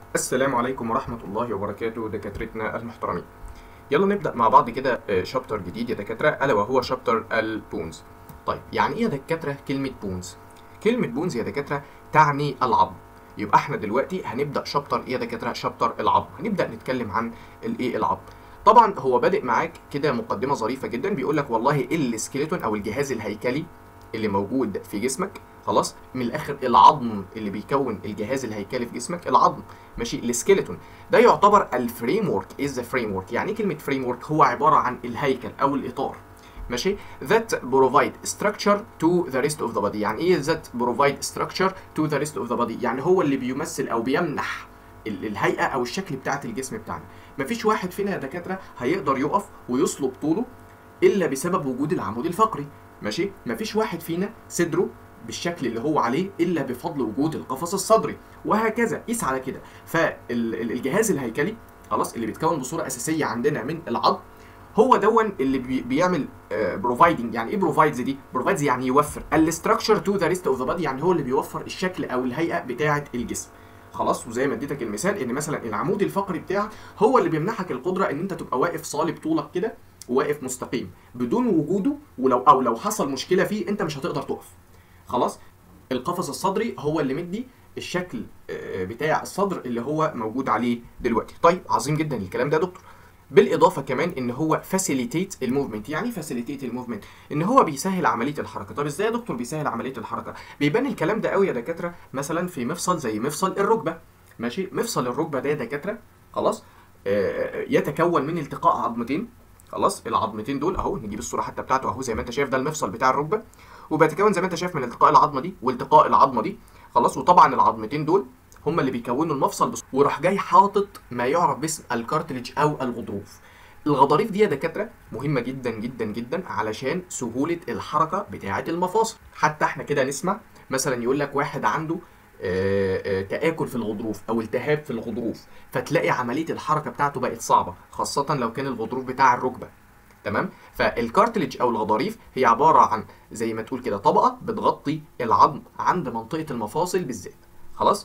السلام عليكم ورحمة الله وبركاته دكاترتنا المحترمين. يلا نبدأ مع بعض كده شابتر جديد يا دكاترة، ألا وهو شابتر البونز. طيب يعني إيه يا دكاترة كلمة بونز؟ كلمة بونز يا دكاترة تعني العظم. يبقى احنا دلوقتي هنبدأ شابتر إيه يا دكاترة؟ شابتر العظم. هنبدأ نتكلم عن الإيه العظم. طبعا هو بادئ معاك كده مقدمة ظريفة جدا، بيقول لك والله السكيلتون أو الجهاز الهيكلي اللي موجود في جسمك، خلاص من الاخر العظم اللي بيكون الجهاز الهيكلي في جسمك العظم، ماشي، السكيلتون ده يعتبر الفريم ورك. از فريم ورك، يعني ايه كلمه فريم ورك؟ هو عباره عن الهيكل او الاطار، ماشي. that provide structure to the rest of the body. يعني ايه that provide structure to the rest of the body؟ يعني هو اللي بيمثل او بيمنح الهيئه او الشكل بتاعه الجسم بتاعنا. مفيش واحد فينا يا دكاتره هيقدر يقف ويصلب طوله الا بسبب وجود العمود الفقري، ماشي. مفيش واحد فينا صدره بالشكل اللي هو عليه الا بفضل وجود القفص الصدري، وهكذا قيس على كده. فالجهاز الهيكلي خلاص اللي بيتكون بصوره اساسيه عندنا من العظم، هو دون اللي بيعمل بروفايدنج. يعني ايه بروفايدز دي؟ بروفايدز يعني يوفر الاستراكشر تو ذا ريست اوف ذا بادي، يعني هو اللي بيوفر الشكل او الهيئه بتاعه الجسم، خلاص. وزي ما اديتك المثال ان مثلا العمود الفقري بتاعك هو اللي بيمنحك القدره ان انت تبقى واقف صالب طولك كده وواقف مستقيم. بدون وجوده لو حصل مشكله فيه انت مش هتقدر تقف، خلاص. القفص الصدري هو اللي مدي الشكل بتاع الصدر اللي هو موجود عليه دلوقتي. طيب عظيم جدا الكلام ده يا دكتور. بالاضافه كمان ان هو فاسيليتيت الموفمنت. يعني فاسيليتيت الموفمنت ان هو بيسهل عمليه الحركه. طب ازاي يا دكتور بيسهل عمليه الحركه؟ بيبان الكلام ده قوي يا دكاتره مثلا في مفصل زي مفصل الركبه، ماشي. مفصل الركبه ده يا دكاتره خلاص يتكون من التقاء عظمتين، خلاص. العظمتين دول اهو، نجيب الصوره حتى بتاعته اهو، زي ما انت شايف ده المفصل بتاع الركبه، وبيتكون زي ما انت شايف من التقاء العظمه دي والتقاء العظمه دي، خلاص. وطبعا العظمتين دول هم اللي بيكونوا المفصل وراح جاي حاطط ما يعرف باسم الكارتليج او الغضروف. الغضاريف دي يا دكاتره مهمه جدا جدا جدا علشان سهوله الحركه بتاعه المفاصل. حتى احنا كده نسمع مثلا يقول لك واحد عنده تآكل في الغضروف او التهاب في الغضروف، فتلاقي عمليه الحركه بتاعته بقت صعبه، خاصه لو كان الغضروف بتاع الركبه، تمام. فالكارتليج او الغضاريف هي عباره عن زي ما تقول كده طبقه بتغطي العظم عند منطقه المفاصل بالذات، خلاص.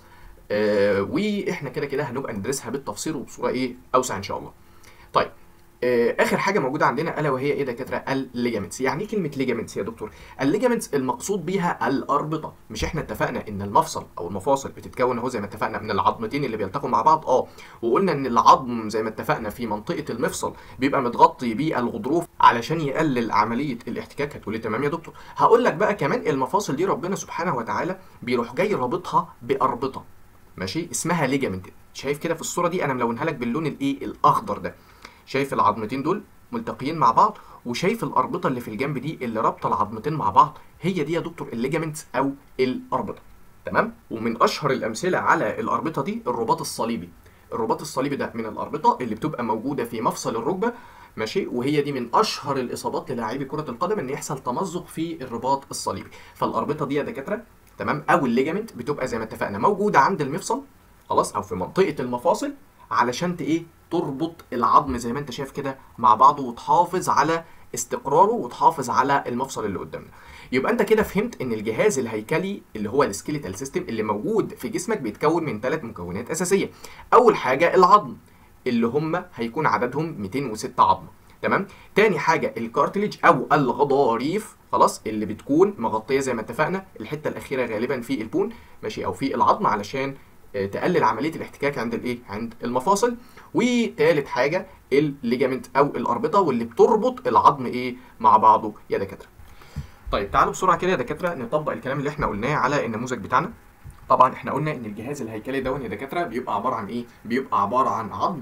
واحنا كده كده هنبقى ندرسها بالتفصيل وبصوره ايه اوسع ان شاء الله. طيب اخر حاجه موجوده عندنا الا وهي ايه دكاتره؟ الليجامنتس. يعني ايه كلمه ليجامنتس يا دكتور؟ الليجامنتس المقصود بيها الاربطه. مش احنا اتفقنا ان المفصل او المفاصل بتتكون اهو زي ما اتفقنا من العظمتين اللي بيلتقوا مع بعض؟ وقلنا ان العظم زي ما اتفقنا في منطقه المفصل بيبقى متغطي بالغضروف علشان يقلل عمليه الاحتكاك. هتقولي تمام يا دكتور. هقول لك بقى كمان المفاصل دي ربنا سبحانه وتعالى بيروح جاي رابطها باربطه، ماشي، اسمها ليجامنت. شايف كده في الصوره دي انا ملونها لك باللون الايه الاخضر ده. شايف العظمتين دول ملتقيين مع بعض، وشايف الاربطه اللي في الجنب دي اللي رابطه العظمتين مع بعض، هي دي يا دكتور الليجامنتس او الاربطه، تمام. ومن اشهر الامثله على الاربطه دي الرباط الصليبي. الرباط الصليبي ده من الاربطه اللي بتبقى موجوده في مفصل الركبه، ماشي. وهي دي من اشهر الاصابات للاعبي كره القدم ان يحصل تمزق في الرباط الصليبي. فالاربطه دي يا دكاتره، تمام، او الليجامنت بتبقى زي ما اتفقنا موجوده عند المفصل، خلاص، او في منطقه المفاصل علشان ايه؟ تربط العظم زي ما انت شايف كده مع بعضه وتحافظ على استقراره وتحافظ على المفصل اللي قدامنا. يبقى انت كده فهمت ان الجهاز الهيكلي اللي هو السكيليتال سيستم اللي موجود في جسمك بيتكون من 3 مكونات اساسيه. اول حاجه العظم اللي هم هيكون عددهم 206 عظمه، تمام. تاني حاجه الكارتليج او الغضاريف، خلاص، اللي بتكون مغطيه زي ما اتفقنا الحته الاخيره غالبا في البون، ماشي، او في العظم علشان تقلل عمليه الاحتكاك عند الايه؟ عند المفاصل. وثالث حاجه الليجامنت او الاربطه واللي بتربط العظم ايه مع بعضه يا دكاتره. طيب تعالوا بسرعه كده يا دكاتره نطبق الكلام اللي احنا قلناه على النموذج بتاعنا. طبعا احنا قلنا ان الجهاز الهيكلي ده يا دكاتره بيبقى عباره عن ايه؟ بيبقى عباره عن عظم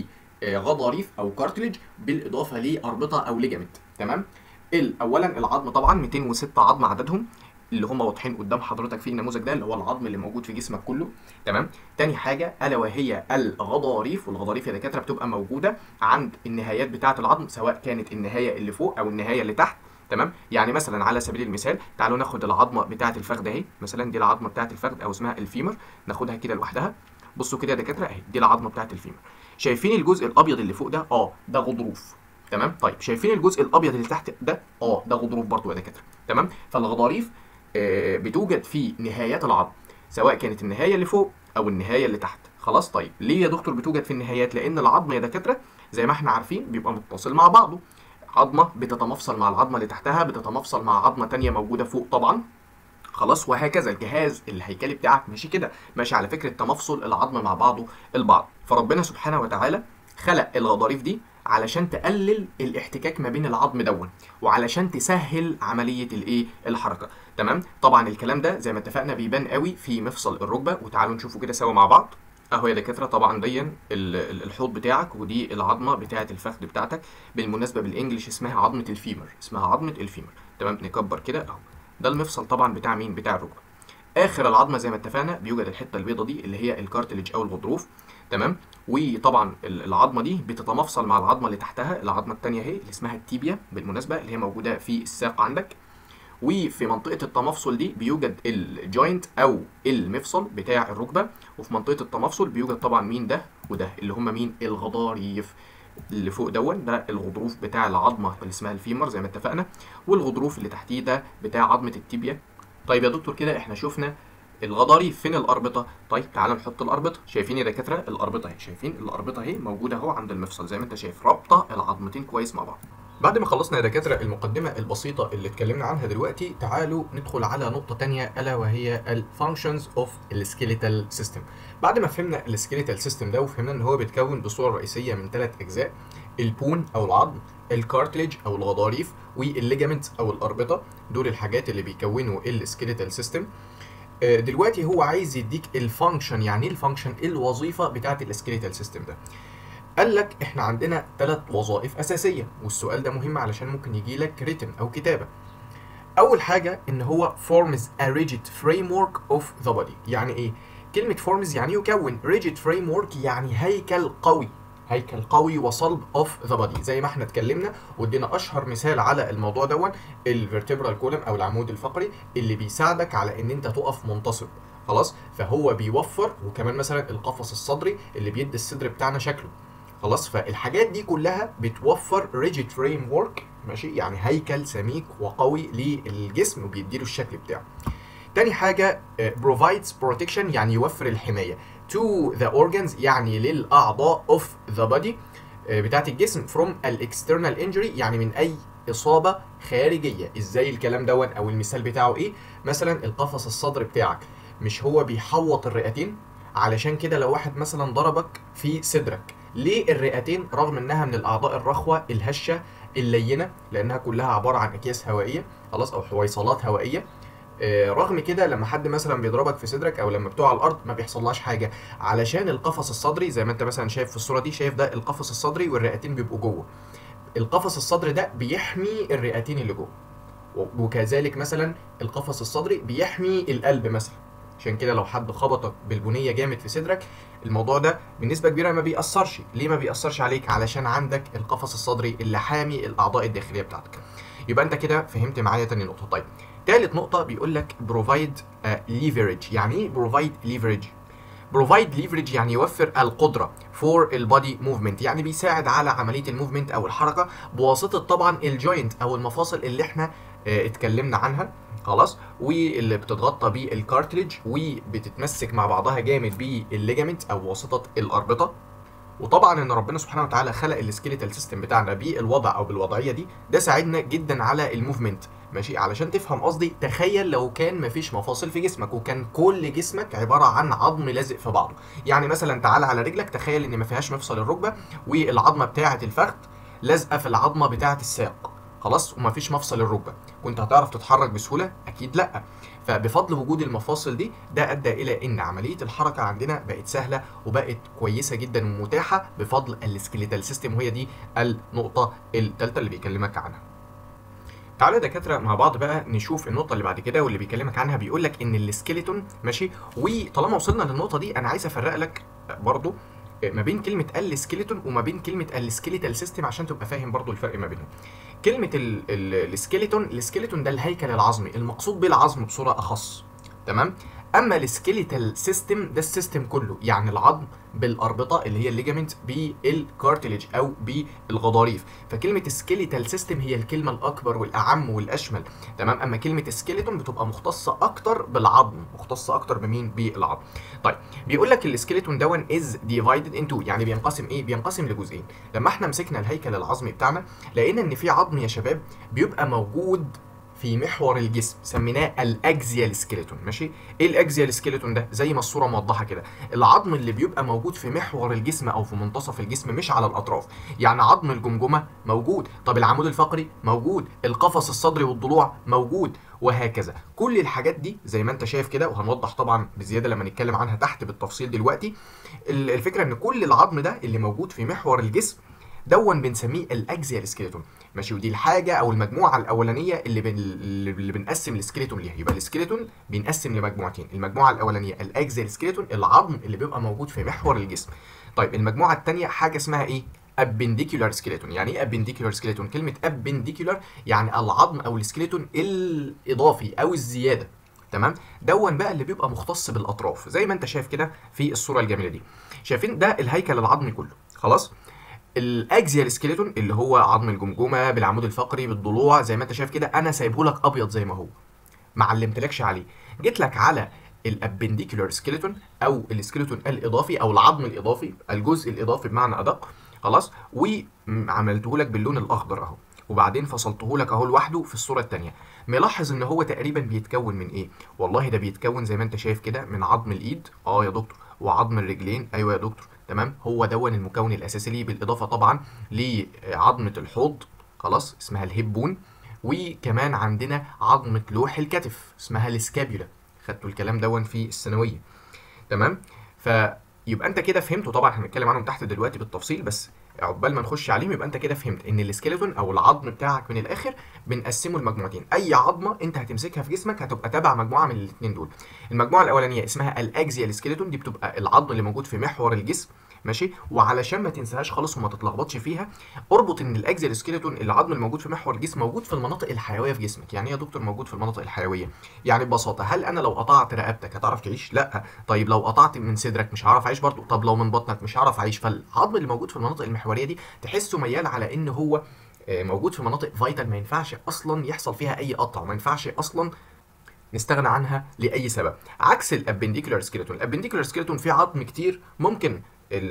وغضاريف او كارتليج بالاضافه لاربطه او ليجامنت، تمام. اولا العظم طبعا 206 عظم عددهم اللي هم واضحين قدام حضرتك في النموذج ده، اللي هو العظم اللي موجود في جسمك كله، تمام. تاني حاجه الا وهي الغضاريف. والغضاريف يا دكاتره بتبقى موجوده عند النهايات بتاعه العظم، سواء كانت النهايه اللي فوق او النهايه اللي تحت، تمام. يعني مثلا على سبيل المثال تعالوا ناخد العظمه بتاعه الفخذ اهي، مثلا دي العظمه بتاعه الفخذ او اسمها الفيمر، ناخدها كده لوحدها. بصوا كده يا دكاتره اهي دي العظمه بتاعه الفيمر. شايفين الجزء الابيض اللي فوق ده؟ ده غضروف، تمام. طيب شايفين الجزء الابيض اللي تحت ده؟ ده غضروف برضو يا دكاتره، تمام. فالغضاريف بتوجد في نهايات العظم، سواء كانت النهايه اللي فوق او النهايه اللي تحت، خلاص. طيب ليه يا دكتور بتوجد في النهايات؟ لان العظم يا دكاتره زي ما احنا عارفين بيبقى متصل مع بعضه، عظمه بتتمفصل مع العظمه اللي تحتها، بتتمفصل مع عظمه تانية موجوده فوق طبعا، خلاص، وهكذا. الجهاز الهيكلي بتاعك ماشي كده، ماشي على فكره تمفصل العظم مع بعضه البعض. فربنا سبحانه وتعالى خلق الغضاريف دي علشان تقلل الاحتكاك ما بين العظم دون، وعلشان تسهل عمليه الايه الحركه. تمام. طبعا الكلام ده زي ما اتفقنا بيبان قوي في مفصل الركبه، وتعالوا نشوفه كده سوا مع بعض. اهو يا دكاتره طبعا دي الحوض بتاعك، ودي العظمه بتاعه الفخذ بتاعتك. بالمناسبه بالانجلش اسمها عظمه الفيمر، اسمها عظمه الفيمر. تمام. نكبر كده اهو، ده المفصل طبعا بتاع مين؟ بتاع الركبه. اخر العظمه زي ما اتفقنا بيوجد الحته البيضه دي اللي هي الكارتليج او الغضروف. تمام. وطبعا العظمه دي بتتمفصل مع العظمه اللي تحتها، العظمه الثانيه اهي اللي اسمها التيبيا بالمناسبه، اللي هي موجوده في الساق عندك. وفي منطقه التمفصل دي بيوجد الجوينت او المفصل بتاع الركبه، وفي منطقه التمفصل بيوجد طبعا مين؟ ده وده اللي هم مين؟ الغضاريف. اللي فوق دون ده الغضروف بتاع العظمه اللي اسمها الفيمر زي ما اتفقنا، والغضروف اللي تحتيه ده بتاع عظمه التيبيا. طيب يا دكتور كده احنا شفنا الغضاريف، فين الاربطه؟ طيب تعالى نحط الاربطه. شايفين يا دكاتره الاربطه اهي، شايفين الاربطه اهي موجوده اهو عند المفصل زي ما انت شايف، رابطه العظمتين كويس مع بعض. بعد ما خلصنا يا دكاتره المقدمه البسيطه اللي اتكلمنا عنها دلوقتي، تعالوا ندخل على نقطه تانية الا وهي الفانكشنز اوف السكيليتال سيستم. بعد ما فهمنا السكيليتال سيستم ده وفهمنا ان هو بيتكون بصوره رئيسيه من 3 اجزاء: البون او العظم، الكارتليج او الغضاريف، والليجامنت او الاربطه. دول الحاجات اللي بيكونوا السكيليتال سيستم. دلوقتي هو عايز يديك الفانكشن. يعني ايه الفانكشن؟ الوظيفه بتاعه السكيليتال سيستم ده. قال لك احنا عندنا 3 وظائف اساسيه، والسؤال ده مهم علشان ممكن يجي لك ريتن او كتابه. اول حاجه ان هو forms a rigid framework of the body. يعني ايه كلمه forms؟ يعني يكون. rigid framework يعني هيكل قوي، هيكل قوي وصلب of the body. زي ما احنا اتكلمنا وادينا اشهر مثال على الموضوع دون الفيرتبرال كولم او العمود الفقري اللي بيساعدك على ان انت تقف منتصب. خلاص. فهو بيوفر، وكمان مثلا القفص الصدري اللي بيدي الصدر بتاعنا شكله. خلاص. فالحاجات دي كلها بتوفر ريجيد فريم ورك، ماشي، يعني هيكل سميك وقوي للجسم وبيديله الشكل بتاعه. تاني حاجه provides protection يعني يوفر الحمايه to the organs يعني للاعضاء of the body بتاعت الجسم from الاكسترنال injury يعني من اي اصابه خارجيه. ازاي الكلام دون؟ او المثال بتاعه ايه؟ مثلا القفص الصدري بتاعك مش هو بيحوط الرئتين؟ علشان كده لو واحد مثلا ضربك في صدرك، ليه الرئتين رغم انها من الاعضاء الرخوه الهشه اللينه لانها كلها عباره عن اكياس هوائيه، خلاص، او حويصلات هوائيه، رغم كده لما حد مثلا بيضربك في صدرك او لما بتقع على الارض ما بيحصلهاش حاجه؟ علشان القفص الصدري زي ما انت مثلا شايف في الصوره دي، شايف ده القفص الصدري والرئتين بيبقوا جوه. القفص الصدري ده بيحمي الرئتين اللي جوه، وكذلك مثلا القفص الصدري بيحمي القلب مثلا. عشان كده لو حد خبطك بالبنيه جامد في صدرك، الموضوع ده بنسبه كبيره ما بيأثرش. ليه ما بيأثرش عليك؟ علشان عندك القفص الصدري اللي حامي الاعضاء الداخليه بتاعتك. يبقى انت كده فهمت معايا تاني نقطه. طيب تالت نقطه بيقول لك provide leverage. يعني ايه provide leverage؟ provide leverage يعني يوفر القدره for البادي موفمنت، يعني بيساعد على عمليه الموفمنت او الحركه بواسطه طبعا الجوينت او المفاصل اللي احنا اتكلمنا عنها. خلاص. واللي بتتغطى بالكارتليج وبتتمسك مع بعضها جامد بالليجامنت او بواسطه الاربطه. وطبعا ان ربنا سبحانه وتعالى خلق السكيليتال سيستم بتاعنا بالوضع او بالوضعيه دي، ده ساعدنا جدا على الموفمنت. ماشي. علشان تفهم قصدي، تخيل لو كان مفيش مفاصل في جسمك وكان كل جسمك عباره عن عظم لازق في بعضه. يعني مثلا تعال على رجلك، تخيل ان ما فيهاش مفصل الركبه والعظمه بتاعه الفخذ لازقه في العظمه بتاعه الساق، خلاص، ومفيش مفصل الركبه، كنت هتعرف تتحرك بسهوله؟ اكيد لا. فبفضل وجود المفاصل دي ده ادى الى ان عمليه الحركه عندنا بقت سهله وبقت كويسه جدا ومتاحه بفضل السكيليتال سيستم، وهي دي النقطه الثالثه اللي بيكلمك عنها. تعالوا يا دكاتره مع بعض بقى نشوف النقطه اللي بعد كده واللي بيكلمك عنها. بيقول لك ان السكيليتون، ماشي، وطالما وصلنا للنقطه دي انا عايز افرق لك برضو ما بين كلمه السكيليتون وما بين كلمه السكيليتال سيستم عشان تبقى فاهم برضو الفرق ما بينهم. كلمه السكيليتون ده الهيكل العظمي المقصود بالعظم بصوره اخص. تمام. اما السكيليتال سيستم ده السيستم كله، يعني العظم بالاربطه اللي هي الليجامنت بالكارتليج او بالغضاريف. فكلمه سكيليتال سيستم هي الكلمه الاكبر والاعم والاشمل، تمام. اما كلمه سكيلتون بتبقى مختصه اكتر بالعظم، مختصه اكتر بمين؟ بالعظم. طيب بيقول لك السكيلتون دون از ديفايدد انتو، يعني بينقسم ايه؟ بينقسم لجزئين. لما احنا مسكنا الهيكل العظمي بتاعنا لقينا ان في عظم يا شباب بيبقى موجود في محور الجسم، سميناه الاكزيال سكيلتون، ماشي. ايه الاكزيال سكيلتون ده؟ زي ما الصوره موضحه كده، العظم اللي بيبقى موجود في محور الجسم او في منتصف الجسم مش على الاطراف. يعني عظم الجمجمه موجود، طب العمود الفقري موجود، القفص الصدري والضلوع موجود، وهكذا. كل الحاجات دي زي ما انت شايف كده، وهنوضح طبعا بزياده لما نتكلم عنها تحت بالتفصيل دلوقتي. الفكره ان كل العظم ده اللي موجود في محور الجسم دون بنسميه الاكزيال سكيلتون، ماشي. ودي الحاجه او المجموعه الاولانيه اللي بنقسم السكيلتون ليها. يبقى السكيلتون بينقسم لمجموعتين، المجموعه الاولانيه الاكزيال سكيلتون، العظم اللي بيبقى موجود في محور الجسم. طيب المجموعه الثانيه حاجه اسمها ايه؟ ابنديكولار سكيلتون. يعني ايه ابنديكولار سكيلتون؟ كلمه ابنديكولار يعني العظم او السكيلتون الاضافي او الزياده، تمام. دون بقى اللي بيبقى مختص بالاطراف زي ما انت شايف كده في الصوره الجميله دي. شايفين ده الهيكل العظمي كله، خلاص. الاكزيال سكيلتون اللي هو عظم الجمجمه بالعمود الفقري بالضلوع زي ما انت شايف كده، انا سايبه لك ابيض زي ما هو، ما علمتلكش عليه. جيت لك على الابنديكولار سكيلتون او السكيلتون الاضافي او العظم الاضافي، الجزء الاضافي بمعنى ادق، خلاص، وعملته لك باللون الاخضر اهو، وبعدين فصلته لك اهو لوحده في الصوره الثانيه. ملاحظ ان هو تقريبا بيتكون من ايه؟ والله ده بيتكون زي ما انت شايف كده من عظم الايد، يا دكتور، وعظم الرجلين، ايوه يا دكتور، تمام. هو دون المكون الاساسي ليه، بالاضافه طبعا لعظمه الحوض، خلاص، اسمها الهيب بون. وكمان عندنا عظمه لوح الكتف اسمها السكابيولا، خدتوا الكلام دون في الثانويه، تمام. فيبقى انت كده فهمت، وطبعا هنتكلم عنهم تحت دلوقتي بالتفصيل، بس عقبال ما نخش عليهم يبقى انت كده فهمت ان السكيلتون او العظم بتاعك من الاخر بنقسمه لمجموعتين. اي عظمه انت هتمسكها في جسمك هتبقى تابع مجموعه من الاثنين دول. المجموعه الاولانيه اسمها الاكزيال سكيلتون، دي بتبقى العظم اللي موجود في محور الجسم، ماشي. وعلشان ما تنساهاش خالص وما تتلخبطش فيها، اربط ان الاكزيال سكيلتون العظم الموجود في محور الجسم موجود في المناطق الحيويه في جسمك. يعني ايه يا دكتور موجود في المناطق الحيويه؟ يعني ببساطه، هل انا لو قطعت رقبتك هتعرف تعيش؟ لا. طيب لو قطعت من صدرك مش هعرف اعيش برضو؟ طب لو من بطنك مش هعرف اعيش. فالعظم اللي موجود في المناطق المحوريه دي تحسه ميال على ان هو موجود في مناطق فايتال، ما ينفعش اصلا يحصل فيها اي قطع، وما ينفعش اصلا نستغنى عنها لاي سبب. عكس الابنديكولار سكيلتون، الابنديكولار سكيلتون فيه عظم كتير، ممكن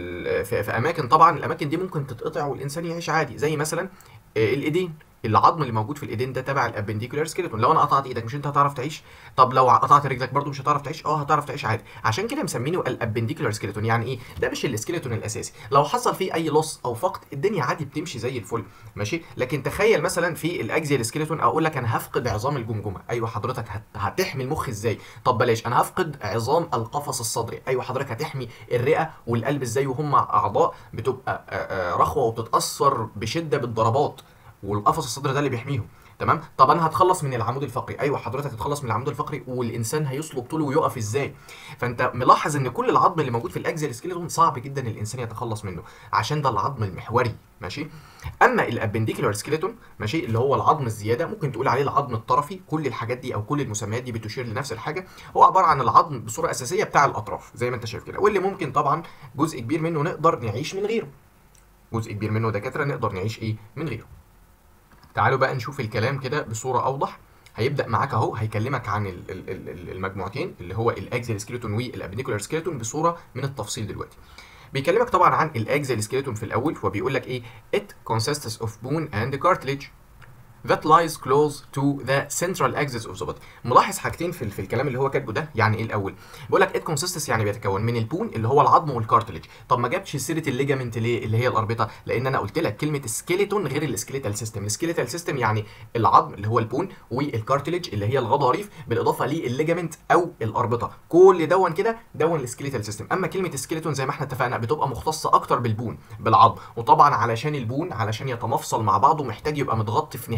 في اماكن، طبعا الاماكن دي ممكن تتقطع والانسان يعيش عادي، زي مثلا الايدين. العظم اللي موجود في الايدين ده تبع الابنديكولار سكيلتون. لو انا قطعت ايدك مش انت هتعرف تعيش؟ طب لو قطعت رجلك برضو مش هتعرف تعيش؟ هتعرف تعيش عادي. عشان كده مسمينه الابنديكولار سكيلتون. يعني ايه؟ ده مش السكيلتون الاساسي، لو حصل فيه اي لص او فقد الدنيا عادي بتمشي زي الفل، ماشي. لكن تخيل مثلا في الاكزيال سكيلتون اقول لك انا هفقد عظام الجمجمه، ايوه حضرتك هتحمي المخ ازاي؟ طب بلاش، انا هفقد عظام القفص الصدري، ايوه حضرتك هتحمي الرئه والقلب ازاي وهم اعضاء بتبقى رخوه وبتتاثر بشده بالضربات، والقفص الصدري ده اللي بيحميهم، تمام. طب انا هتخلص من العمود الفقري، ايوه حضرتك هتتخلص من العمود الفقري، والانسان هيصلب طوله ويقف ازاي؟ فانت ملاحظ ان كل العظم اللي موجود في الاكزيال سكيلتون صعب جدا الانسان يتخلص منه، عشان ده العظم المحوري، ماشي. اما الابنديكولار سكيلتون، ماشي، اللي هو العظم الزياده، ممكن تقول عليه العظم الطرفي. كل الحاجات دي او كل المسميات دي بتشير لنفس الحاجه، هو عباره عن العظم بصوره اساسيه بتاع الاطراف زي ما انت شايف كده، واللي ممكن طبعا جزء كبير منه نقدر نعيش من غيره، جزء كبير منه دكاتره نقدر نعيش ايه من غيره. تعالوا بقى نشوف الكلام كده بصوره اوضح. هيبدا معاك اهو، هيكلمك عن المجموعتين اللي هو الاكزيال سكيلتون والابنديكولار سكيلتون بصوره من التفصيل دلوقتي. بيكلمك طبعا عن الاكزيال سكيلتون في الاول، وبيقول لك ايه؟ it consists of bone and cartilage that lies close to the central axis of the body. ملاحظ حاجتين في الكلام اللي هو كاتبه ده. يعني ايه الاول؟ بيقول لك it consists يعني بيتكون من البون اللي هو العظم والكارتليج. طب ما جابش سيره الليجامنت ليه اللي هي الاربطه؟ لان انا قلت لك كلمه سكيلتون غير السكيليتال سيستم. السكيليتال سيستم يعني العظم اللي هو البون، والكارتليج اللي هي الغضاريف، بالاضافه للليجامنت او الاربطه. كل دون كده دون السكيليتال سيستم. اما كلمه سكيلتون زي ما احنا اتفقنا بتبقى مختصه اكتر بالبون، بالعظم. وطبعا علشان البون علشان يتمفصل مع بعضه محتاج يبقى متغطي في نهاية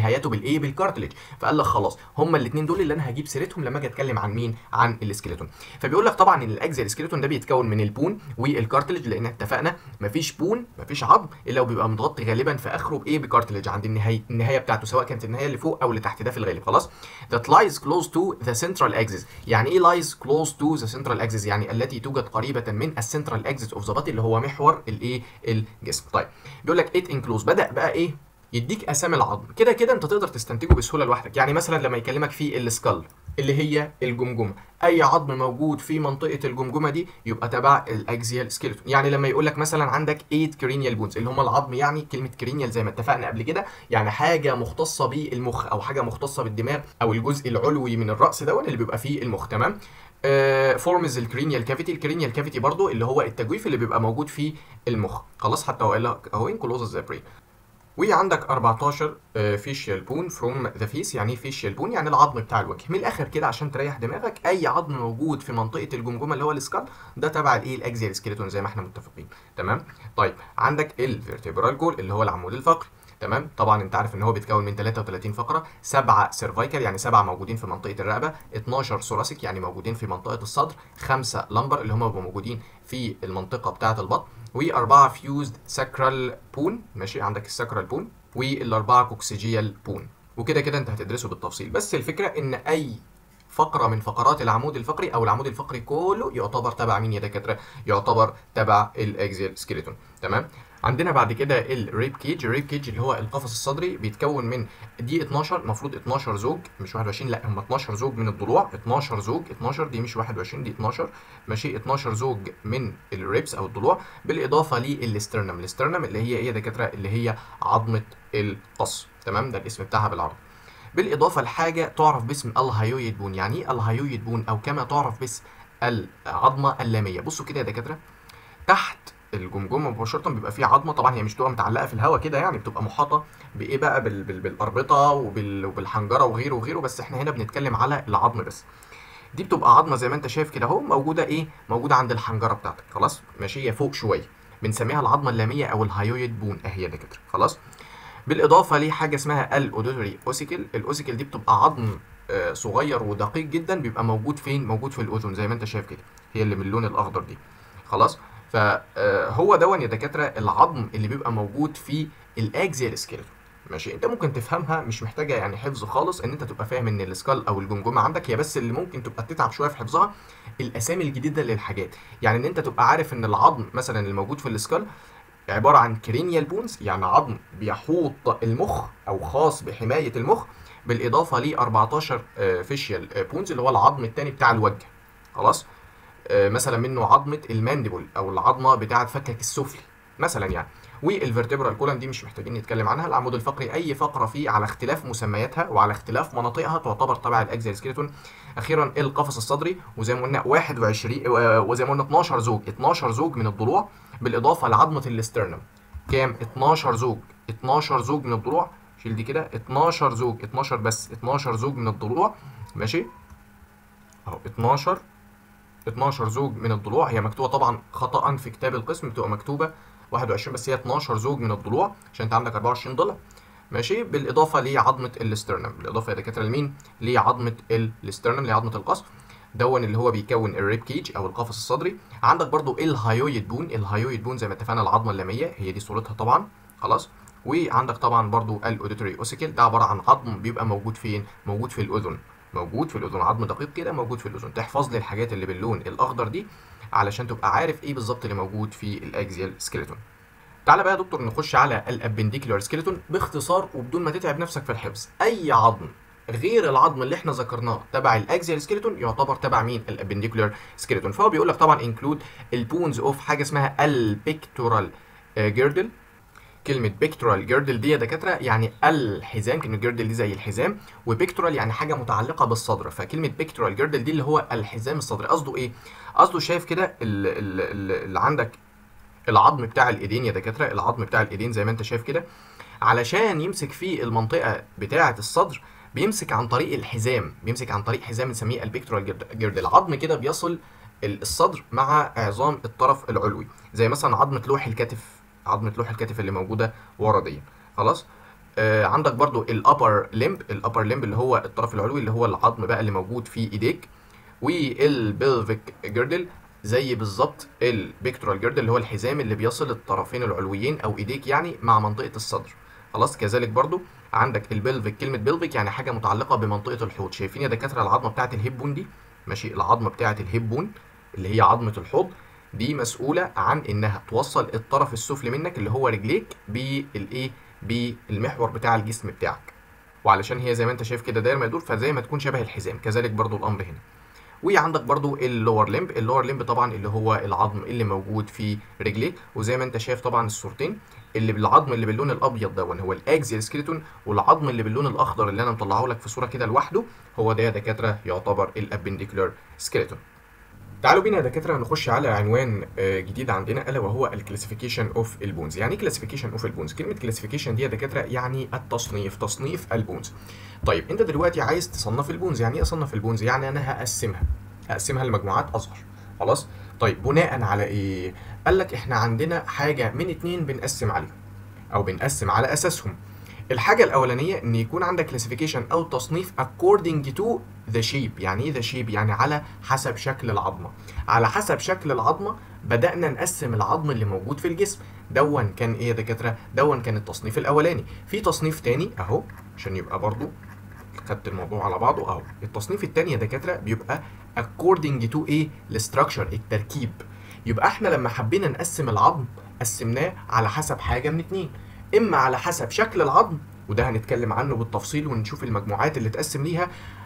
نهايته بالايه؟ بالكارتليج. فقال لك خلاص هم الاثنين دول اللي انا هجيب سيرتهم لما اجي اتكلم عن مين؟ عن السكيلتون. فبيقول لك طبعا ان الاكزيال سكيلتون ده بيتكون من البون والكارتليج، لان اتفقنا مفيش بون مفيش عظم الا وبيبقى متغطي غالبا في اخره بايه؟ بكارتليج عند النهايه بتاعته، سواء كانت النهايه اللي فوق او اللي تحت، ده في الغالب. خلاص. that lies close to the central axis. يعني ايه lies close to the central axis؟ يعني التي توجد قريبه من السنترال اكسس اوف ذا بادي اللي هو محور الايه؟ الجسم. طيب بيقول لك it includes، بدا بقى ايه؟ يديك اسامي العظم كده كده انت تقدر تستنتجه بسهوله لوحدك. يعني مثلا لما يكلمك في السكال اللي هي الجمجمه، اي عظم موجود في منطقه الجمجمه دي يبقى تبع الاكزيال سكيلتون. يعني لما يقول لك مثلا عندك 8 كرينيال بونز اللي هم العظم، يعني كلمه كرينيال زي ما اتفقنا قبل كده يعني حاجه مختصه بالمخ او حاجه مختصه بالدماغ او الجزء العلوي من الراس ده اللي بيبقى فيه المخ. تمام. فورمز الكرينيال كافيتي، الكرينيال كافيتي برضو اللي هو التجويف اللي بيبقى موجود في المخ. خلاص. حتى هو قال لك اهو انكلوز ذا برين. وعندك 14 فيشيال بون فروم ذا فيس. يعني ايه فيشيال بون؟ يعني العظم بتاع الوجه. من الاخر كده عشان تريح دماغك، اي عظم موجود في منطقه الجمجمه اللي هو السكال ده تبع الايه؟ الاكزيال سكيلتون زي ما احنا متفقين. تمام. طيب عندك الفيرتيبرال كول اللي هو العمود الفقري. تمام. طبعا انت عارف ان هو بيتكون من 33 فقره، 7 سيرفايكال يعني 7 موجودين في منطقه الرقبه، 12 ثوراسيك يعني موجودين في منطقه الصدر، 5 لمبر اللي هم بيبقوا موجودين في المنطقه بتاعه البطن، و4 فيوزد ساكرال بون. ماشي. عندك الساكرال بون والاربعه كوكسيجيال بون. وكده كده انت هتدرسه بالتفصيل، بس الفكره ان اي فقره من فقرات العمود الفقري او العمود الفقري كله يعتبر تبع مين يا دكاتره؟ يعتبر تبع الاكزيال سكيلتون. تمام. عندنا بعد كده الريب كيج. الريب كيج اللي هو القفص الصدري، بيتكون من دي 12، المفروض 12 زوج مش 21، لا هم 12 زوج من الضلوع، 12 زوج، 12 دي مش 21 دي 12. ماشي. 12 زوج من الريبس او الضلوع، بالاضافه للاسترنم. الاسترنم اللي هي ايه يا دكاتره؟ اللي هي عظمه القص. تمام. ده الاسم بتاعها بالعربي. بالاضافه لحاجه تعرف باسم الهايويد بون. يعني ايه الهايويد بون؟ او كما تعرف باسم العظمه اللاميه. بصوا كده يا دكاتره، تحت الجمجمه مباشره بيبقى فيه عظمه، طبعا هي مش بتبقى متعلقه في الهواء كده، يعني بتبقى محاطه بايه بقى؟ بالاربطه وبالحنجره وغيره وغيره، بس احنا هنا بنتكلم على العظم بس. دي بتبقى عظمه زي ما انت شايف كده اهو، موجوده ايه؟ موجوده عند الحنجره بتاعتك. خلاص. ماشي. هي فوق شويه، بنسميها العظمه اللاميه او الهايويد بون اهي يا دكاتره. خلاص. بالاضافه لحاجه اسمها الاوديتوري اوسيكل. الاوسيكل دي بتبقى عظم صغير ودقيق جدا، بيبقى موجود فين؟ موجود في الاذن زي ما انت شايف كده، هي اللي من اللون الاخضر دي. خلاص. فهو دون يا دكاتره العظم اللي بيبقى موجود في الاكزيال سكيلتون. ماشي. انت ممكن تفهمها، مش محتاجه يعني حفظ خالص، ان انت تبقى فاهم ان السكال او الجمجمه عندك هي بس اللي ممكن تبقى تتعب شويه في حفظها الاسامي الجديده للحاجات. يعني ان انت تبقى عارف ان العظم مثلا اللي موجود في السكال عباره عن كرينيال بونز، يعني عظم بيحوط المخ او خاص بحمايه المخ، بالاضافه ل 14 فيشيال بونز اللي هو العظم الثاني بتاع الوجه. خلاص. مثلا منه عظمه المانديبل او العظمه بتاعه فكك السفلي مثلا يعني. والفيرتبرال كولم دي مش محتاجين نتكلم عنها. العمود الفقري اي فقره فيه على اختلاف مسمياتها وعلى اختلاف مناطقها تعتبر تبع الاكزيال سكيلتون. اخيرا القفص الصدري، وزي ما قلنا 21 وزي ما قلنا 12 زوج، 12 زوج من الضلوع، بالاضافه لعظمه الاسترنم. كام؟ 12 زوج، 12 زوج من الضلوع. شيل دي كده، 12 زوج، 12 بس، 12 زوج من الضلوع. ماشي اهو 12 زوج من الضلوع. هي مكتوبه طبعا خطا في كتاب القسم، بتبقى مكتوبه 21 بس هي 12 زوج من الضلوع عشان انت عندك 24 ضلع. ماشي. بالاضافه لعظمه الاسترنم، بالاضافه يا دكاتره لمين؟ لعظمه الاسترنم، لعظمه القص دون اللي هو بيكون الريب كيج او القفص الصدري. عندك برضو الهايويد بون. الهايويد بون زي ما اتفقنا العظمه اللاميه، هي دي صورتها طبعا. خلاص. وعندك طبعا برضو الاوديتوري اوسيكل، ده عباره عن عظم بيبقى موجود فين؟ موجود في الاذن. موجود في الاذن، عظم دقيق كده موجود في الاذن. تحفظ لي الحاجات اللي باللون الاخضر دي علشان تبقى عارف ايه بالظبط اللي موجود في الاكزيال سكيلتون. تعالى بقى يا دكتور نخش على الابنديكولار سكيلتون باختصار وبدون ما تتعب نفسك في الحفظ. اي عظم غير العظم اللي احنا ذكرناه تبع الاكزيال سكيلتون يعتبر تبع مين؟ الابنديكولار سكيلتون. فهو بيقول لك طبعا انكلود البونز اوف حاجه اسمها البيكتورال جيردل. كلمة بيكتورال جيردل دي يا دكاترة يعني الحزام، كلمة جيردل دي زي الحزام، وبيكتورال يعني حاجة متعلقة بالصدر، فكلمة بيكتورال جيردل دي اللي هو الحزام الصدري. قصده ايه؟ قصده شايف كده اللي عندك العظم بتاع الايدين يا دكاترة، العظم بتاع الايدين زي ما انت شايف كده، علشان يمسك في المنطقة بتاعة الصدر بيمسك عن طريق الحزام، بيمسك عن طريق حزام بنسميه البيكتورال جيردل. عظم كده بيصل الصدر مع عظام الطرف العلوي، زي مثلا عظمة لوح الكتف، عظمه لوح الكتف اللي موجوده ورا دي. خلاص. عندك برضو الابر ليمب، اللي هو الطرف العلوي اللي هو العظم بقى اللي موجود في ايديك، والبلفيك جيردل زي بالظبط البيكتورال جيردل اللي هو الحزام اللي بيصل الطرفين العلويين او ايديك يعني مع منطقه الصدر. خلاص. كذلك برضو عندك البلفيك، كلمه بلفيك يعني حاجه متعلقه بمنطقه الحوض. شايفين يا دكاتره العظمه بتاعه الهيب بون دي؟ ماشي، العظمه بتاعه الهيب بون اللي هي عظمه الحوض دي مسؤوله عن انها توصل الطرف السفلي منك اللي هو رجليك بالايه، بالمحور بتاع الجسم بتاعك، وعلشان هي زي ما انت شايف كده داير ما يدور فزي ما تكون شبه الحزام. كذلك برضو الامر هنا. وعندك برضو اللور ليمب طبعا اللي هو العظم اللي موجود في رجليك، وزي ما انت شايف طبعا الصورتين، اللي بالعظم اللي باللون الابيض ده هو الاكزيال سكيلتون، والعظم اللي باللون الاخضر اللي انا مطلعه لك في صوره كده لوحده هو ده يا دكاتره يعتبر الابنديكولار سكيلتون. تعالوا بينا يا دكاتره نخش على عنوان جديد عندنا الا وهو الكلاسيفيكيشن اوف البونز. يعني ايه كلاسيفيكيشن اوف البونز؟ كلمه كلاسيفيكيشن دي يا دكاتره يعني التصنيف، تصنيف البونز. طيب انت دلوقتي عايز تصنف البونز. يعني ايه اصنف البونز؟ يعني انا هقسمها لمجموعات اصغر. خلاص. طيب بناء على ايه؟ قال لك احنا عندنا حاجه من اتنين بنقسم عليهم او بنقسم على اساسهم. الحاجة الأولانية إن يكون عندك كلاسيفيكيشن أو تصنيف according to the shape. يعني إيه the shape؟ يعني على حسب شكل العظمة. على حسب شكل العظمة بدأنا نقسم العظم اللي موجود في الجسم. دون كان إيه يا دكاترة؟ دون كان التصنيف الأولاني. في تصنيف تاني أهو عشان يبقى برضو خدت الموضوع على بعضه أهو. التصنيف التاني يا دكاترة بيبقى according to إيه؟ الستراكشر، التركيب. يبقى إحنا لما حبينا نقسم العظم قسمناه على حسب حاجة من اتنين، اما على حسب شكل العظم وده هنتكلم عنه بالتفصيل ونشوف المجموعات اللي تقسم ليها،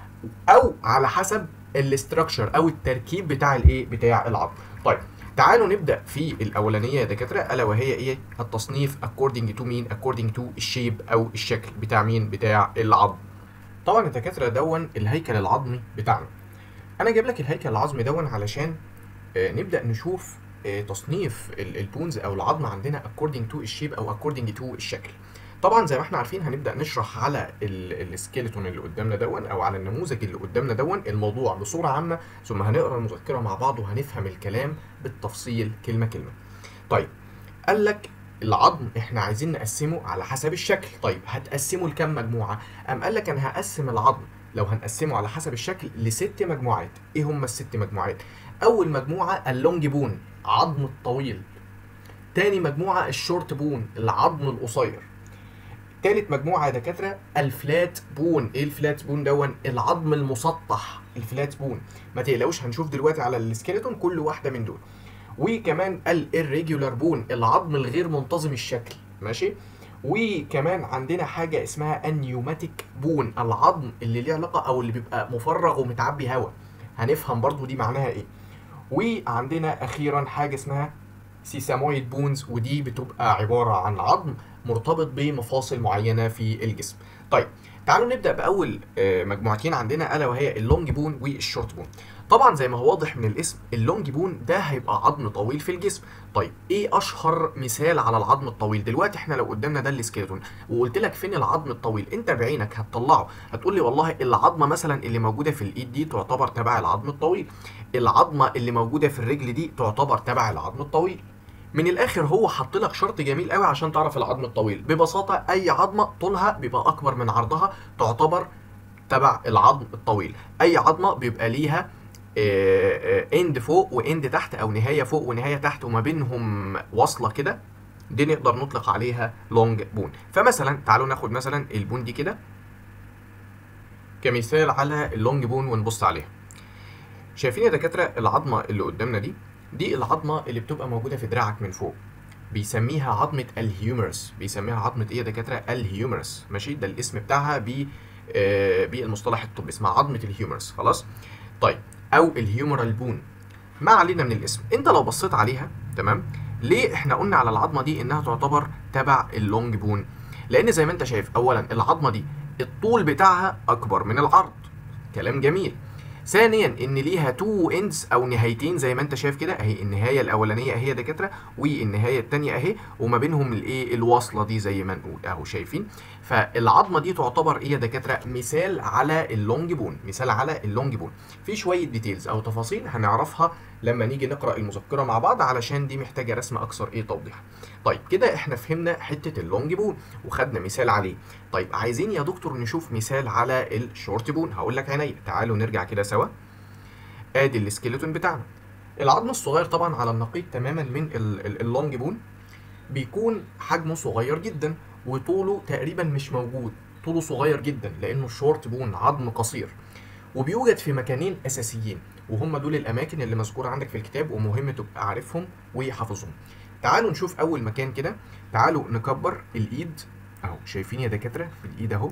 او على حسب الاستراكشر او التركيب بتاع الايه، بتاع العظم. طيب تعالوا نبدا في الاولانيه يا دكاتره الا وهي ايه؟ التصنيف according to مين؟ according to الشيب او الشكل بتاع مين؟ بتاع العظم. طبعا يا دكاتره دون الهيكل العظمي بتاعنا. انا جايب لك الهيكل العظمي دون علشان نبدا نشوف تصنيف البونز او العظم عندنا according to الشيب او according to الشكل. طبعا زي ما احنا عارفين هنبدا نشرح على السكيلتون اللي قدامنا دون او على النموذج اللي قدامنا دون الموضوع بصوره عامه، ثم هنقرا المذكره مع بعض وهنفهم الكلام بالتفصيل كلمه كلمه. طيب قال لك العظم احنا عايزين نقسمه على حسب الشكل. طيب هتقسمه لكام مجموعه؟ قال لك انا هقسم العظم لو هنقسمه على حسب الشكل ل6 مجموعات. ايه هم ال6 مجموعات؟ اول مجموعه اللونج بون، عظم الطويل. تاني مجموعه الشورت بون، العظم القصير. تالت مجموعه يا دكاتره الفلات بون. ايه الفلات بون دون؟ العظم المسطح، الفلات بون. ما تقلقوش هنشوف دلوقتي على السكيلتون كل واحده من دول. وكمان الريجولار بون، العظم الغير منتظم الشكل. ماشي. وكمان عندنا حاجه اسمها النيوماتيك بون، العظم اللي ليه علاقه او اللي بيبقى مفرغ ومتعبي هواء. هنفهم برضو دي معناها ايه. وعندنا اخيرا حاجه اسمها سيسامويد بونز، ودي بتبقى عباره عن عظم مرتبط بمفاصل معينه في الجسم. طيب تعالوا نبدا باول مجموعتين عندنا الا وهي اللونج بون والشورت بون. طبعا زي ما هو واضح من الاسم اللونج بون ده هيبقى عظم طويل في الجسم. طيب ايه اشهر مثال على العظم الطويل؟ دلوقتي احنا لو قدامنا ده السكيلتون وقلت لك فين العظم الطويل، انت بعينك هتطلعه هتقول لي والله العظمه مثلا اللي موجوده في الايد دي تعتبر تبع العظم الطويل، العظمه اللي موجوده في الرجل دي تعتبر تبع العظم الطويل. من الاخر هو حط لك شرط جميل قوي عشان تعرف العظم الطويل. ببساطه اي عظمه طولها بيبقى اكبر من عرضها تعتبر تبع العظم الطويل. اي عظمه بيبقى ليها اند فوق واند تحت او نهايه فوق ونهايه تحت وما بينهم وصله كده، دي نقدر نطلق عليها لونج بون. فمثلا تعالوا ناخد مثلا البون دي كده كمثال على اللونج بون ونبص عليها. شايفين يا دكاتره العظمه اللي قدامنا دي العظمه اللي بتبقى موجوده في دراعك من فوق، بيسميها عظمه الهيومرس. بيسميها عظمه ايه يا دكاتره؟ الهيومرس. ماشي، ده الاسم بتاعها بالمصطلح الطبي اسمها عظمه الهيومرس. خلاص. طيب او الهيومرال بون، ما علينا من الاسم. انت لو بصيت عليها تمام، ليه احنا قلنا على العظمه دي انها تعتبر تبع اللونج بون؟ لان زي ما انت شايف اولا العظمه دي الطول بتاعها اكبر من العرض، كلام جميل. ثانيا ان ليها تو اندز او نهايتين زي ما انت شايف كده اهي، النهايه الاولانيه اهي يا دكاتره والنهايه الثانيه اهي، وما بينهم الايه الوصله دي زي ما نقول اهو شايفين. فالعظمه دي تعتبر ايه يا دكاتره؟ مثال على اللونج بون، مثال على اللونج بون. في شويه ديتيلز او تفاصيل هنعرفها لما نيجي نقرا المذكره مع بعض، علشان دي محتاجه رسم اكثر توضيح. طيب كده احنا فهمنا حته اللونج بون وخدنا مثال عليه. طيب عايزين يا دكتور نشوف مثال على الشورت بون. هقول لك عينيا، تعالوا نرجع كده سوا. ادي السكيلتون بتاعنا. العظم الصغير طبعا على النقيض تماما من اللونج بون، بيكون حجمه صغير جدا وطوله تقريبا مش موجود. طوله صغير جدا لانه الشورت بون عظم قصير، وبيوجد في مكانين اساسيين، وهم دول الاماكن اللي مذكوره عندك في الكتاب ومهم تبقى عارفهم وحافظهم. تعالوا نشوف اول مكان كده. تعالوا نكبر الايد اهو. شايفين يا دكاتره في الايد اهو،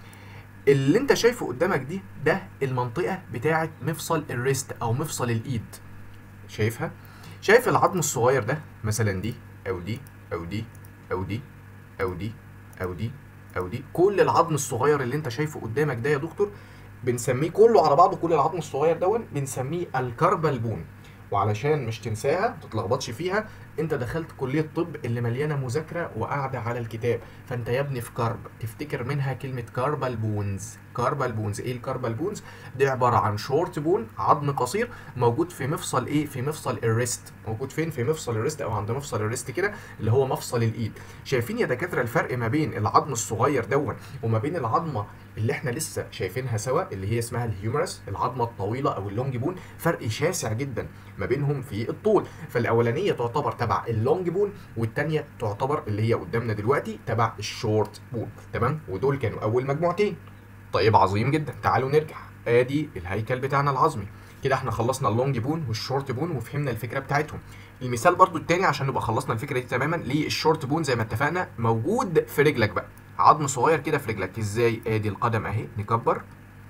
اللي انت شايفه قدامك دي ده المنطقه بتاعه مفصل الريست او مفصل الايد. شايفها؟ شايف العظم الصغير ده مثلا، دي او دي او دي او دي او دي او دي او دي، كل العظم الصغير اللي انت شايفه قدامك ده يا دكتور بنسميه كله على بعضه، كل العظم الصغير دون بنسميه الكاربال بون. وعلشان مش تنساها ما تتلخبطش فيها، انت دخلت كليه طب اللي مليانه مذاكره وقاعده على الكتاب، فانت يا ابني في كارب تفتكر منها كلمه كاربال بونز. كاربال بونز ايه الكاربال بونز؟ دي عباره عن شورت بون، عظم قصير موجود في مفصل في مفصل الريست. موجود فين؟ في مفصل الريست او عند مفصل الريست كده اللي هو مفصل الايد. شايفين يا دكاتره الفرق ما بين العظم الصغير دون وما بين العظمه اللي احنا لسه شايفينها سوا اللي هي اسمها الهيومرس، العظمه الطويله او اللونج بون؟ فرق شاسع جدا ما بينهم في الطول. فالاولانيه تعتبر تبع اللونج بون، والثانيه تعتبر اللي هي قدامنا دلوقتي تبع الشورت بون. تمام؟ ودول كانوا اول مجموعتين. طيب عظيم جدا. تعالوا نرجع. ادي الهيكل بتاعنا العظمي. كده احنا خلصنا اللونج بون والشورت بون وفهمنا الفكره بتاعتهم. المثال برضو الثاني عشان نبقى خلصنا الفكره دي تماما للشورت بون زي ما اتفقنا، موجود في رجلك بقى، عظم صغير كده في رجلك. ازاي؟ ادي القدم اهي، نكبر.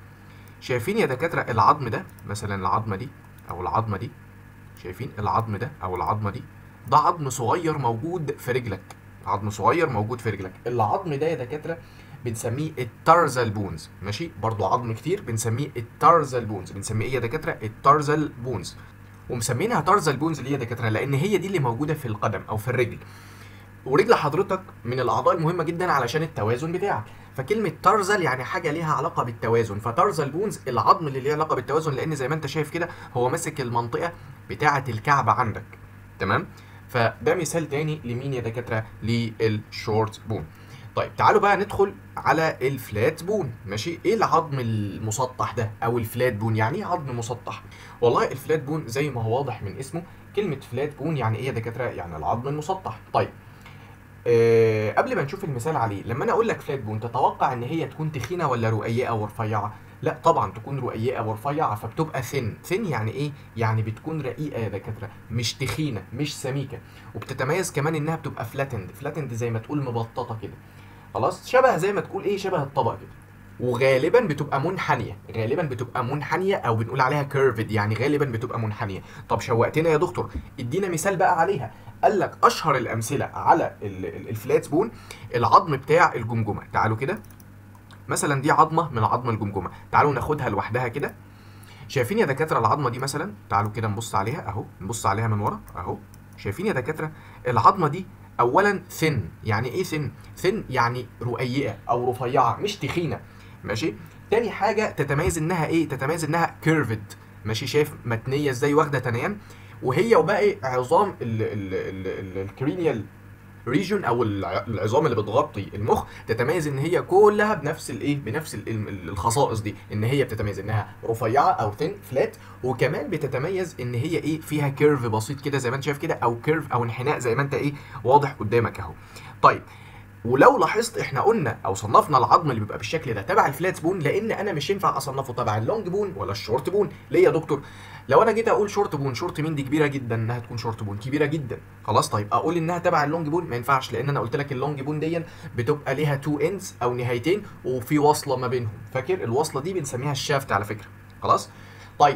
شايفين يا دكاتره العظم ده مثلا، العظمه دي او العظمه دي، شايفين العظم ده او العظمه دي؟ ده عظم صغير موجود في رجلك، عظم صغير موجود في رجلك. العظم ده يا دكاتره بنسميه التارزال بونز. ماشي؟ برضو عظم كتير بنسميه التارزال بونز. بنسميه ايه يا دكاتره؟ التارزال بونز. ومسمينها تارزال بونز ليه يا دكاتره؟ لان هي دي اللي موجوده في القدم او في الرجل. ورجل حضرتك من الاعضاء المهمه جدا علشان التوازن بتاعك، فكلمه تارزل يعني حاجه ليها علاقه بالتوازن. فتارزل بونز العظم اللي ليه علاقه بالتوازن، لان زي ما انت شايف كده هو ماسك المنطقه بتاعه الكعب عندك. تمام؟ فده مثال تاني لمين يا دكاتره؟ للشورت بون. طيب تعالوا بقى ندخل على الفلات بون. ماشي؟ ايه العظم المسطح ده او الفلات بون؟ يعني ايه عظم مسطح؟ والله الفلات بون زي ما هو واضح من اسمه، كلمه فلات بون يعني ايه يا دكاتره؟ يعني العظم المسطح. طيب قبل ما نشوف المثال عليه، لما انا اقول لك فلات بون تتوقع ان هي تكون تخينه ولا رقيقه ورفيعه؟ لا طبعا تكون رقيقه ورفيعه، فبتبقى ثين. ثين يعني ايه؟ يعني بتكون رقيقه يا دكاتره، مش تخينه مش سميكه. وبتتميز كمان انها بتبقى فلاتند. فلاتند زي ما تقول مبططه كده، خلاص؟ شبه زي ما تقول ايه، شبه الطبق كده. وغالبا بتبقى منحنيه، غالبا بتبقى منحنيه او بنقول عليها كيرفد، يعني غالبا بتبقى منحنيه. طب شوقتنا يا دكتور، ادينا مثال بقى عليها. قال لك اشهر الامثله على الفلات بون العظم بتاع الجمجمه. تعالوا كده مثلا، دي عظمه من عظم الجمجمه، تعالوا ناخدها لوحدها كده. شايفين يا دكاتره العظمه دي مثلا؟ تعالوا كده نبص عليها اهو، نبص عليها من ورا اهو. شايفين يا دكاتره العظمه دي اولا ثن. يعني ايه ثن؟ ثن يعني رقيقه او رفيعه مش تخينه. ماشي؟ تاني حاجه تتميز انها ايه؟ تتميز انها كيرفد. ماشي؟ شايف متنيه ازاي، واخده تنيان؟ وهي وباقي عظام الكرينيال ريجون او العظام اللي بتغطي المخ تتميز ان هي كلها بنفس الايه، بنفس الخصائص دي، ان هي بتتميز انها رفيعه او ثين فلات، وكمان بتتميز ان هي ايه، فيها كيرف بسيط كده زي ما انت شايف كده، او كيرف او انحناء زي ما انت ايه واضح قدامك اهو. طيب ولو لاحظت احنا قلنا او صنفنا العظم اللي بيبقى بالشكل ده تبع الفلات بون، لان انا مش ينفع اصنفه تبع اللونج بون ولا الشورت بون. ليه يا دكتور؟ لو انا جيت اقول شورت بون، شورت مين دي كبيره جدا انها تكون شورت بون، كبيره جدا، خلاص؟ طيب اقول انها تبع اللونج بون؟ ما ينفعش، لان انا قلت لك اللونج بون دي بتبقى ليها تو اندز او نهايتين وفي وصله ما بينهم. فاكر الوصله دي بنسميها الشافت على فكره، خلاص؟ طيب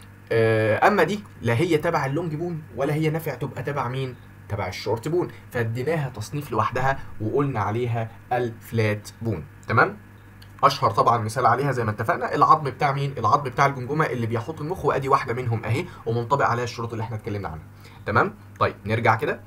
اما دي لا هي تبع اللونج بون ولا هي نافع تبقى تبع مين؟ تبع الشورت بون، فاديناها تصنيف لوحدها وقلنا عليها الفلات بون. تمام؟ اشهر طبعا مثال عليها زي ما اتفقنا العظم بتاع مين؟ العظم بتاع الجمجمه اللي بيحط المخ، وادي واحده منهم اهي ومنطبق عليها الشروط اللي احنا اتكلمنا عنها. تمام؟ طيب نرجع كده.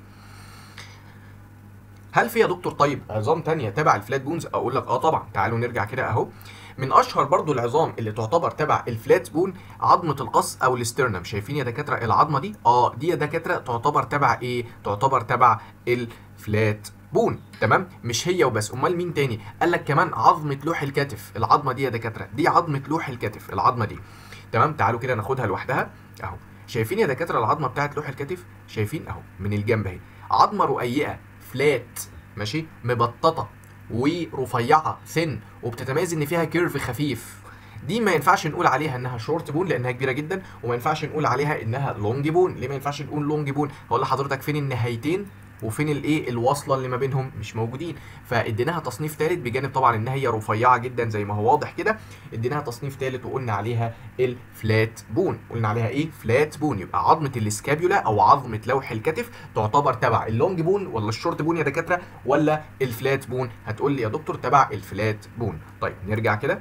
هل في يا دكتور طيب عظام تانية تبع الفلات بونز؟ اقول لك اه طبعا. تعالوا نرجع كده اهو. من اشهر برضو العظام اللي تعتبر تبع الفلات بون عظمه القص او الاسترنم. شايفين يا دكاتره العظمه دي؟ دي يا دكاتره تعتبر تبع ايه؟ تعتبر تبع الفلات بون. تمام؟ مش هي وبس، امال مين تاني؟ قال لك كمان عظمه لوح الكتف. العظمه دي يا دكاتره دي عظمه لوح الكتف، العظمه دي. تمام؟ تعالوا كده ناخدها لوحدها اهو. شايفين يا دكاتره العظمه بتاعت لوح الكتف؟ شايفين اهو من الجنب اهي، عظمه رقيقه فلات، ماشي، مبططه ورفيعه ثن، وبتتميز ان فيها كيرف خفيف. دي ما ينفعش نقول عليها انها شورت بون لانها كبيره جدا، وما ينفعش نقول عليها انها لونج بون. ليه ما ينفعش نقول لونج بون؟ هقول لحضرتك فين النهايتين وفين الايه الواصله اللي ما بينهم، مش موجودين. فاديناها تصنيف ثالث بجانب طبعا ان هي رفيعه جدا زي ما هو واضح كده، اديناها تصنيف ثالث وقلنا عليها الفلات بون. قلنا عليها ايه؟ فلات بون. يبقى عظمه الاسكابيولا او عظمه لوح الكتف تعتبر تبع اللونج بون ولا الشورت بون يا دكاتره ولا الفلات بون؟ هتقول لي يا دكتور تبع الفلات بون. طيب نرجع كده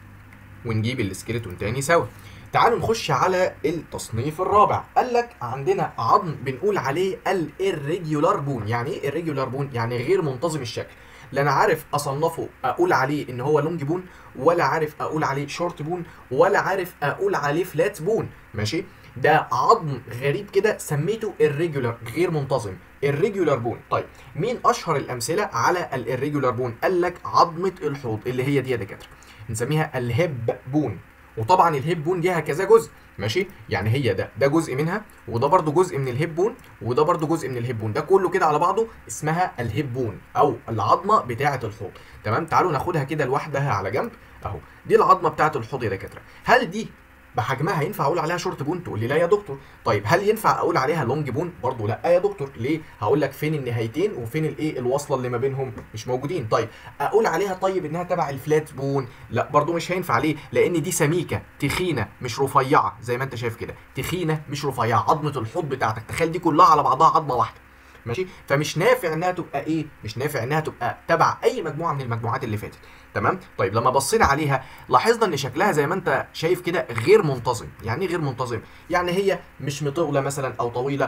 ونجيب السكيلتون تاني سوا. تعالوا نخش على التصنيف الرابع. قال لك عندنا عظم بنقول عليه الirregular بون. يعني ايه irregular بون؟ يعني غير منتظم الشكل. لا انا عارف اصنفه اقول عليه ان هو لونج بون، ولا عارف اقول عليه شورت بون، ولا عارف اقول عليه فلات بون. ماشي؟ ده عظم غريب كده سميته irregular، غير منتظم، irregular بون. طيب مين اشهر الامثله على الirregular بون؟ قال لك عظمه الحوض اللي هي دي يا دكاتره، نسميها الهيب بون. وطبعا الهيب بون ليها كذا جزء، ماشي؟ يعني هي ده جزء منها، وده برده جزء من الهيب بون، وده برده جزء من الهيب بون. ده كله كده على بعضه اسمها الهيب بون او العظمه بتاعه الحوض. تمام؟ تعالوا ناخدها كده لوحدها على جنب اهو. دي العظمه بتاعه الحوض يا دكاتره. هل دي بحجمها ينفع اقول عليها شورت بون؟ تقول لي لا يا دكتور. طيب هل ينفع اقول عليها لونج بون؟ برضه لا يا دكتور. ليه؟ هقول لك فين النهايتين وفين الايه الواصله اللي ما بينهم، مش موجودين. طيب اقول عليها طيب انها تبع الفلات بون؟ لا برضه مش هينفع. ليه؟ لان دي سميكه تخينه مش رفيعه زي ما انت شايف كده، تخينه مش رفيعه. عظمه الحوض بتاعتك تخيل دي كلها على بعضها عظمه واحده، ماشي؟ فمش نافع انها تبقى ايه؟ مش نافع انها تبقى تبع اي مجموعه من المجموعات اللي فاتت. تمام؟ طيب لما بصينا عليها لاحظنا ان شكلها زي ما انت شايف كده غير منتظم. يعني ايه غير منتظم؟ يعني هي مش مطوله مثلا او طويله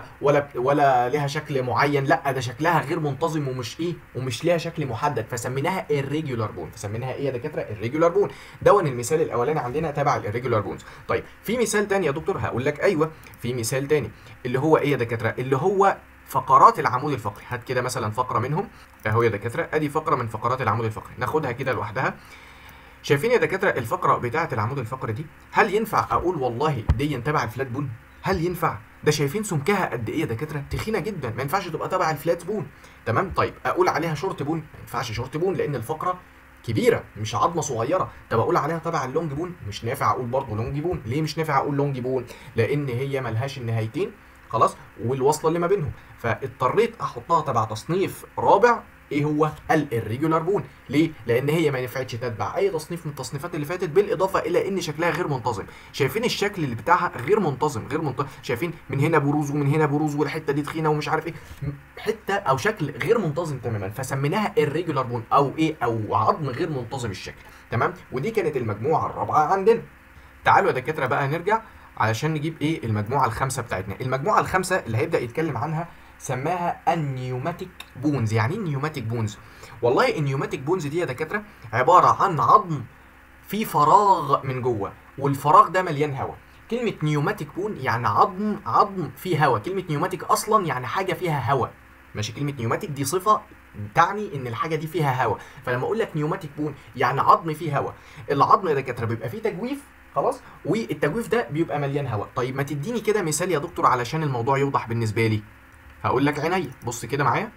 ولا لها شكل معين، لا ده شكلها غير منتظم ومش ليها شكل محدد، فسميناها irregular بون. فسميناها ايه يا دكاتره؟ irregular بون. دون المثال الاولاني عندنا تبع الirregular بونز. طيب في مثال تاني يا دكتور؟ هقول لك ايوه في مثال تاني اللي هو ايه يا دكاتره؟ اللي هو فقرات العمود الفقري. هات كده مثلا فقره منهم اهو يا دكاتره، ادي فقره من فقرات العمود الفقري، ناخدها كده لوحدها. شايفين يا دكاتره الفقره بتاعه العمود الفقري دي؟ هل ينفع اقول والله دي تبع الفلات بون؟ هل ينفع؟ ده شايفين سمكها قد ايه يا دكاتره؟ تخينه جدا، ما ينفعش تبقى تبع الفلات بون. تمام؟ طيب اقول عليها شورت بون؟ ما ينفعش شورت بون لان الفقره كبيره مش عظمه صغيره. طب اقول عليها تبع اللونج بون؟ مش نافع اقول برضه لونج بون. ليه مش نافع اقول لونج بون؟ لان هي ملهاش النهايتين خلاص والوصله اللي ما بينهم، فاضطريت احطها تبع تصنيف رابع ايه هو؟ الirregular بون. ليه؟ لان هي ما نفعتش تتبع اي تصنيف من التصنيفات اللي فاتت، بالاضافه الى ان شكلها غير منتظم. شايفين الشكل اللي بتاعها غير منتظم. شايفين من هنا بروز ومن هنا بروز والحته دي تخينه ومش عارف ايه، حته او شكل غير منتظم تماما، فسميناها irregular بون او ايه؟ او عظم غير منتظم الشكل. تمام؟ ودي كانت المجموعه الرابعه عندنا. تعالوا يا دكاتره بقى نرجع علشان نجيب ايه المجموعه الخامسه بتاعتنا. المجموعه الخامسه اللي هيبدا يتكلم عنها سماها النيوماتيك بونز. يعني ايه النيوماتيك بونز؟ والله النيوماتيك بونز دي يا دكاتره عباره عن عظم في فراغ من جوه، والفراغ ده مليان هواء. كلمه نيوماتيك بون يعني عظم فيه هواء. كلمه نيوماتيك اصلا يعني حاجه فيها هواء، ماشي؟ كلمه نيوماتيك دي صفه تعني ان الحاجه دي فيها هواء. فلما اقول لك نيوماتيك بون يعني عظم فيه هواء. العظم يا دكاتره بيبقى فيه تجويف خلاص، والتجويف ده بيبقى مليان هواء. طيب ما تديني كده مثال يا دكتور علشان الموضوع يوضح بالنسبه لي. هقول لك عينيا، بص كده معايا،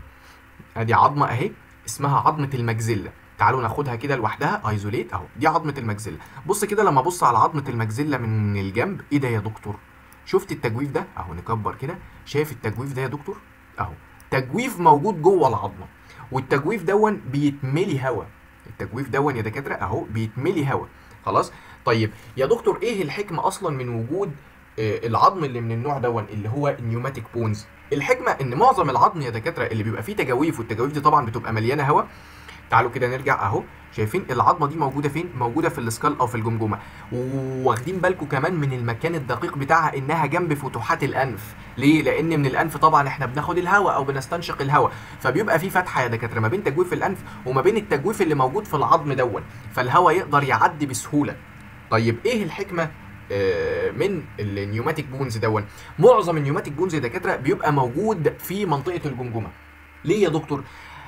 ادي عظمه اهي اسمها عظمه المجزله. تعالوا ناخدها كده لوحدها ايزوليت اهو. دي عظمه المجزله. بص كده لما ابص على عظمه المجزله من الجنب، ايه ده يا دكتور؟ شفت التجويف ده اهو؟ نكبر كده، شايف التجويف ده يا دكتور اهو؟ تجويف موجود جوه العظمه، والتجويف دون بيتملي هواء. التجويف دون يا دكاتره اهو بيتملي هواء خلاص. طيب يا دكتور ايه الحكمه اصلا من وجود العظم اللي من النوع دون اللي هو النيوماتيك بونز؟ الحكمه ان معظم العظم يا دكاتره اللي بيبقى فيه تجاويف، والتجاويف دي طبعا بتبقى مليانه هواء، تعالوا كده نرجع اهو. شايفين العظمه دي موجوده فين؟ موجوده في السكال او في الجمجمه. واخدين بالكم كمان من المكان الدقيق بتاعها انها جنب فتحات الانف. ليه؟ لان من الانف طبعا احنا بناخد الهواء او بنستنشق الهواء، فبيبقى في فتحه يا دكاتره ما بين تجويف الانف وما بين التجويف اللي موجود في العظم دون، فالهواء يقدر يعدي بسهوله. طيب ايه الحكمه من النيوماتيك بونز دون؟ معظم النيوماتيك بونز يا دكاتره بيبقى موجود في منطقه الجمجمه. ليه يا دكتور؟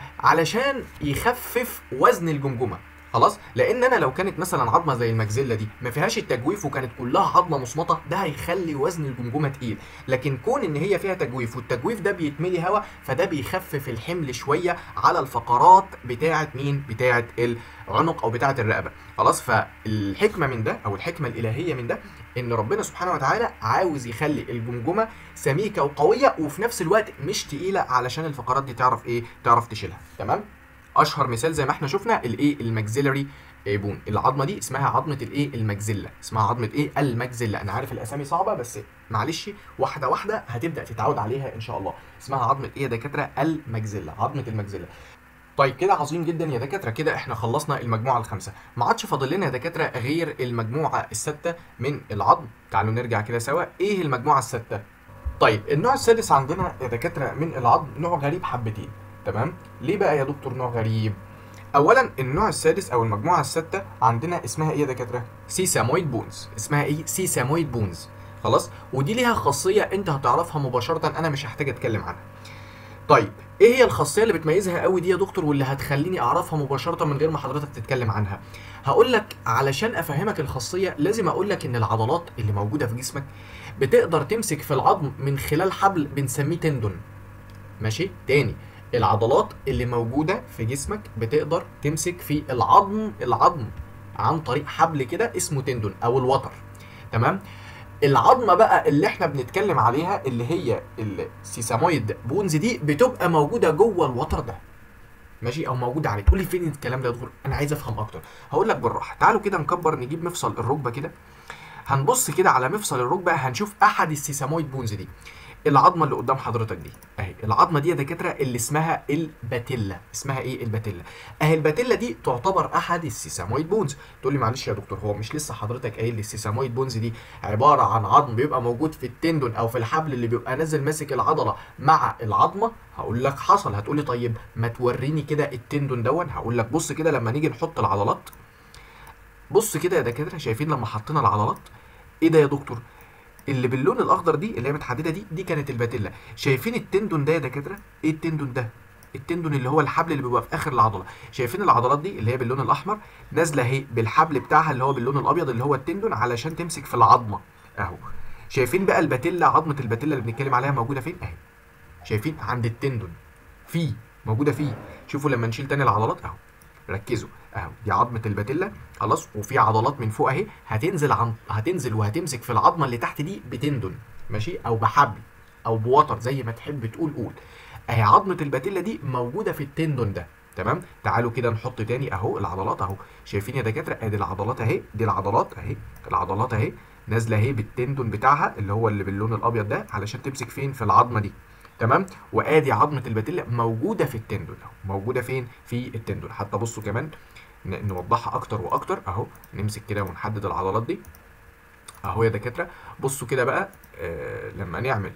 علشان يخفف وزن الجمجمه. خلاص، لان انا لو كانت مثلا عظمه زي المجزله دي ما فيهاش التجويف وكانت كلها عظمه مصمطه، ده هيخلي وزن الجمجمه تقيل. لكن كون ان هي فيها تجويف والتجويف ده بيتملي هواء، فده بيخفف الحمل شويه على الفقرات بتاعه مين؟ بتاعه العنق او بتاعه الرقبه. خلاص، فالحكمه من ده او الحكمه الالهيه من ده ان ربنا سبحانه وتعالى عاوز يخلي الجمجمه سميكه وقويه وفي نفس الوقت مش تقيله، علشان الفقرات دي تعرف ايه؟ تعرف تشيلها. تمام؟ اشهر مثال زي ما احنا شفنا الايه؟ الماكسيلاري بون. العظمه دي اسمها عظمه الايه؟ الماكسيلا. اسمها عظمه ايه؟ الماكسيلا. انا عارف الاسامي صعبه بس معلش واحده واحده هتبدا تتعود عليها ان شاء الله. اسمها عظمه ايه يا دكاتره؟ الماكسيلا. عظمه الماكسيلا. طيب كده عظيم جدا يا دكاتره، كده احنا خلصنا المجموعه الخامسه. ما عادش فاضل لنا يا دكاتره غير المجموعه السادسه من العظم. تعالوا نرجع كده سوا. ايه المجموعه السادسه؟ طيب النوع السادس عندنا يا دكاتره من العظم نوع غريب حبتين. تمام؟ ليه بقى يا دكتور نوع غريب؟ اولا النوع السادس او المجموعه السادسه عندنا اسمها ايه يا دكاتره؟ سيسامويد بونز. اسمها ايه؟ سيسامويد بونز. خلاص، ودي ليها خاصيه انت هتعرفها مباشره، انا مش هحتاج اتكلم عنها. طيب ايه هي الخاصيه اللي بتميزها قوي دي يا دكتور واللي هتخليني اعرفها مباشره من غير ما حضرتك تتكلم عنها؟ هقول لك علشان افهمك الخاصيه لازم اقول لك ان العضلات اللي موجوده في جسمك بتقدر تمسك في العظم من خلال حبل بنسميه تندون. ماشي؟ تاني، العضلات اللي موجوده في جسمك بتقدر تمسك في العظم عن طريق حبل كده اسمه تندون او الوتر. تمام؟ العظمه بقى اللي احنا بنتكلم عليها اللي هي السيسامويد بونز دي بتبقى موجوده جوه الوتر ده. ماشي؟ او موجوده عليه. تقول لي فين الكلام ده يا دكتور؟ انا عايز افهم اكتر. هقول لك بالراحه. تعالوا كده نكبر، نجيب مفصل الركبه كده، هنبص كده على مفصل الركبه هنشوف احد السيسامويد بونز دي. العظمه اللي قدام حضرتك دي اهي، العظمه دي يا دكاتره اللي اسمها الباتيلا. اسمها ايه؟ الباتيلا. اهي الباتيلا دي تعتبر احد السيسامويد بونز. تقول لي معلش يا دكتور هو مش لسه حضرتك قايل لي السيسامويد بونز دي عباره عن عظم بيبقى موجود في التندون او في الحبل اللي بيبقى نازل ماسك العضله مع العظمه؟ هقول لك حصل. هتقول لي طيب ما توريني كده التندون دون. هقول لك بص كده لما نيجي نحط العضلات، بص كده يا دكاتره، شايفين لما حطينا العضلات ايه ده يا دكتور؟ اللي باللون الاخضر دي اللي هي متحدده دي كانت الباتيلا. شايفين التندون ده يا دكاتره؟ ايه التندون ده؟ التندون اللي هو الحبل اللي بيبقى في اخر العضله. شايفين العضلات دي اللي هي باللون الاحمر نازله اهي بالحبل بتاعها اللي هو باللون الابيض اللي هو التندون علشان تمسك في العظمه اهو. شايفين بقى الباتيلا؟ عظمه الباتيلا اللي بنتكلم عليها موجوده فين؟ اهي. شايفين عند التندون موجوده فيه. شوفوا لما نشيل تاني العضلات اهو، ركزوا اهو، دي عظمه الباتيلا. خلاص، وفي عضلات من فوق اهي هتنزل وهتمسك في العظمه اللي تحت دي بتندون. ماشي؟ او بحبل او بوتر زي ما تحب قول. اهي عظمه الباتيلا دي موجوده في التندون ده. تمام؟ تعالوا كده نحط تاني اهو العضلات اهو. شايفين يا دكاتره؟ ادي العضلات اهي، دي العضلات اهي، العضلات اهي نازله اهي بالتندون بتاعها اللي هو اللي باللون الابيض ده علشان تمسك فين؟ في العظمه دي. تمام؟ وادي عظمه الباتيلا موجوده في التندون اهو. موجوده فين؟ في التندون. حتى بصوا كمان نوضحها اكتر واكتر اهو. نمسك كده ونحدد العضلات دي اهو يا دكاتره. بصوا كده بقى لما نعمل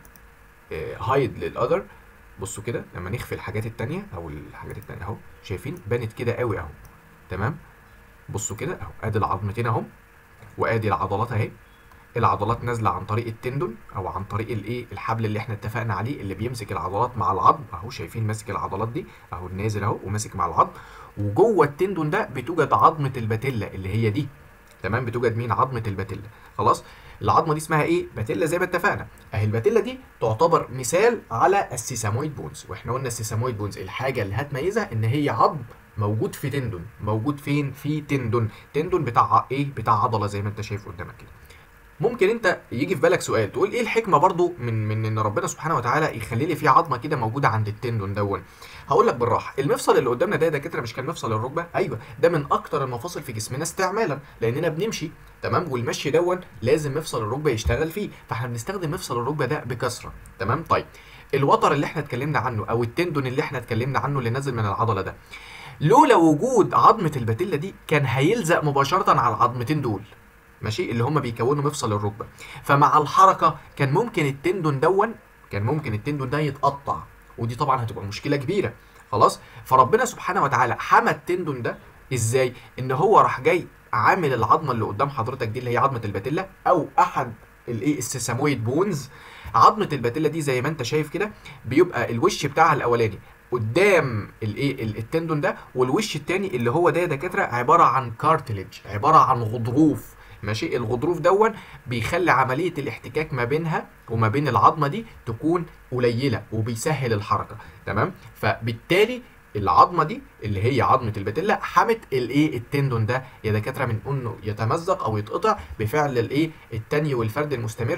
هايد للاذر، بصوا كده لما نخفي الحاجات التانية او الحاجات التانية اهو، شايفين بانت كده قوي اهو. تمام؟ بصوا كده اهو، ادي العظمتين اهو وادي العضلات اهي. العضلات نازله عن طريق التندون او عن طريق الايه؟ الحبل اللي احنا اتفقنا عليه اللي بيمسك العضلات مع العظم اهو. شايفين ماسك العضلات دي اهو، نازل اهو وماسك مع العظم. وجوه التندون ده بتوجد عظمه الباتيلا اللي هي دي. تمام؟ بتوجد مين؟ عظمه الباتيلا. خلاص، العظمه دي اسمها ايه؟ باتيلا زي ما اتفقنا. اهي الباتيلا دي تعتبر مثال على السيسامويد بونز. واحنا قلنا السيسامويد بونز الحاجه اللي هتميزها ان هي عظم موجود في تندون. موجود فين؟ في تندون بتاع ايه؟ بتاع عضله زي ما انت شايف قدامك كده. ممكن انت يجي في بالك سؤال تقول ايه الحكمه برضو من ان ربنا سبحانه وتعالى يخلي لي في عظمه كده موجوده عند التندون دون؟ هقول لك بالراحه. المفصل اللي قدامنا ده دكاتره مش كان مفصل الركبه؟ ايوه، ده من اكتر المفاصل في جسمنا استعمالا لاننا بنمشي. تمام؟ والمشي دون لازم مفصل الركبه يشتغل فيه، فاحنا بنستخدم مفصل الركبه ده بكثره. تمام؟ طيب الوتر اللي احنا اتكلمنا عنه او التندون اللي احنا اتكلمنا عنه اللي نازل من العضله ده، لولا وجود عظمه الباتيلا دي كان هيلزق مباشره على العظمتين دول، ماشي، اللي هم بيكونوا مفصل الركبه. فمع الحركه كان ممكن التندون ده يتقطع، ودي طبعا هتبقى مشكله كبيره. خلاص، فربنا سبحانه وتعالى حمى التندون ده ازاي؟ ان هو راح جاي عامل العظمه اللي قدام حضرتك دي اللي هي عظمه الباتيلا او احد السيسامويد بونز. عظمه الباتيلا دي زي ما انت شايف كده بيبقى الوش بتاعها الاولاني قدام التندون ده، والوش التاني اللي هو ده يا دكاتره عباره عن كارتليج، عباره عن غضروف، ماشي. الغضروف دون بيخلي عمليه الاحتكاك ما بينها وما بين العظمه دي تكون قليله وبيسهل الحركه، تمام. فبالتالي العظمه دي اللي هي عظمه الباتيلا حمت التندون ده يا دكاتره من انه يتمزق او يتقطع بفعل التاني والفرد المستمر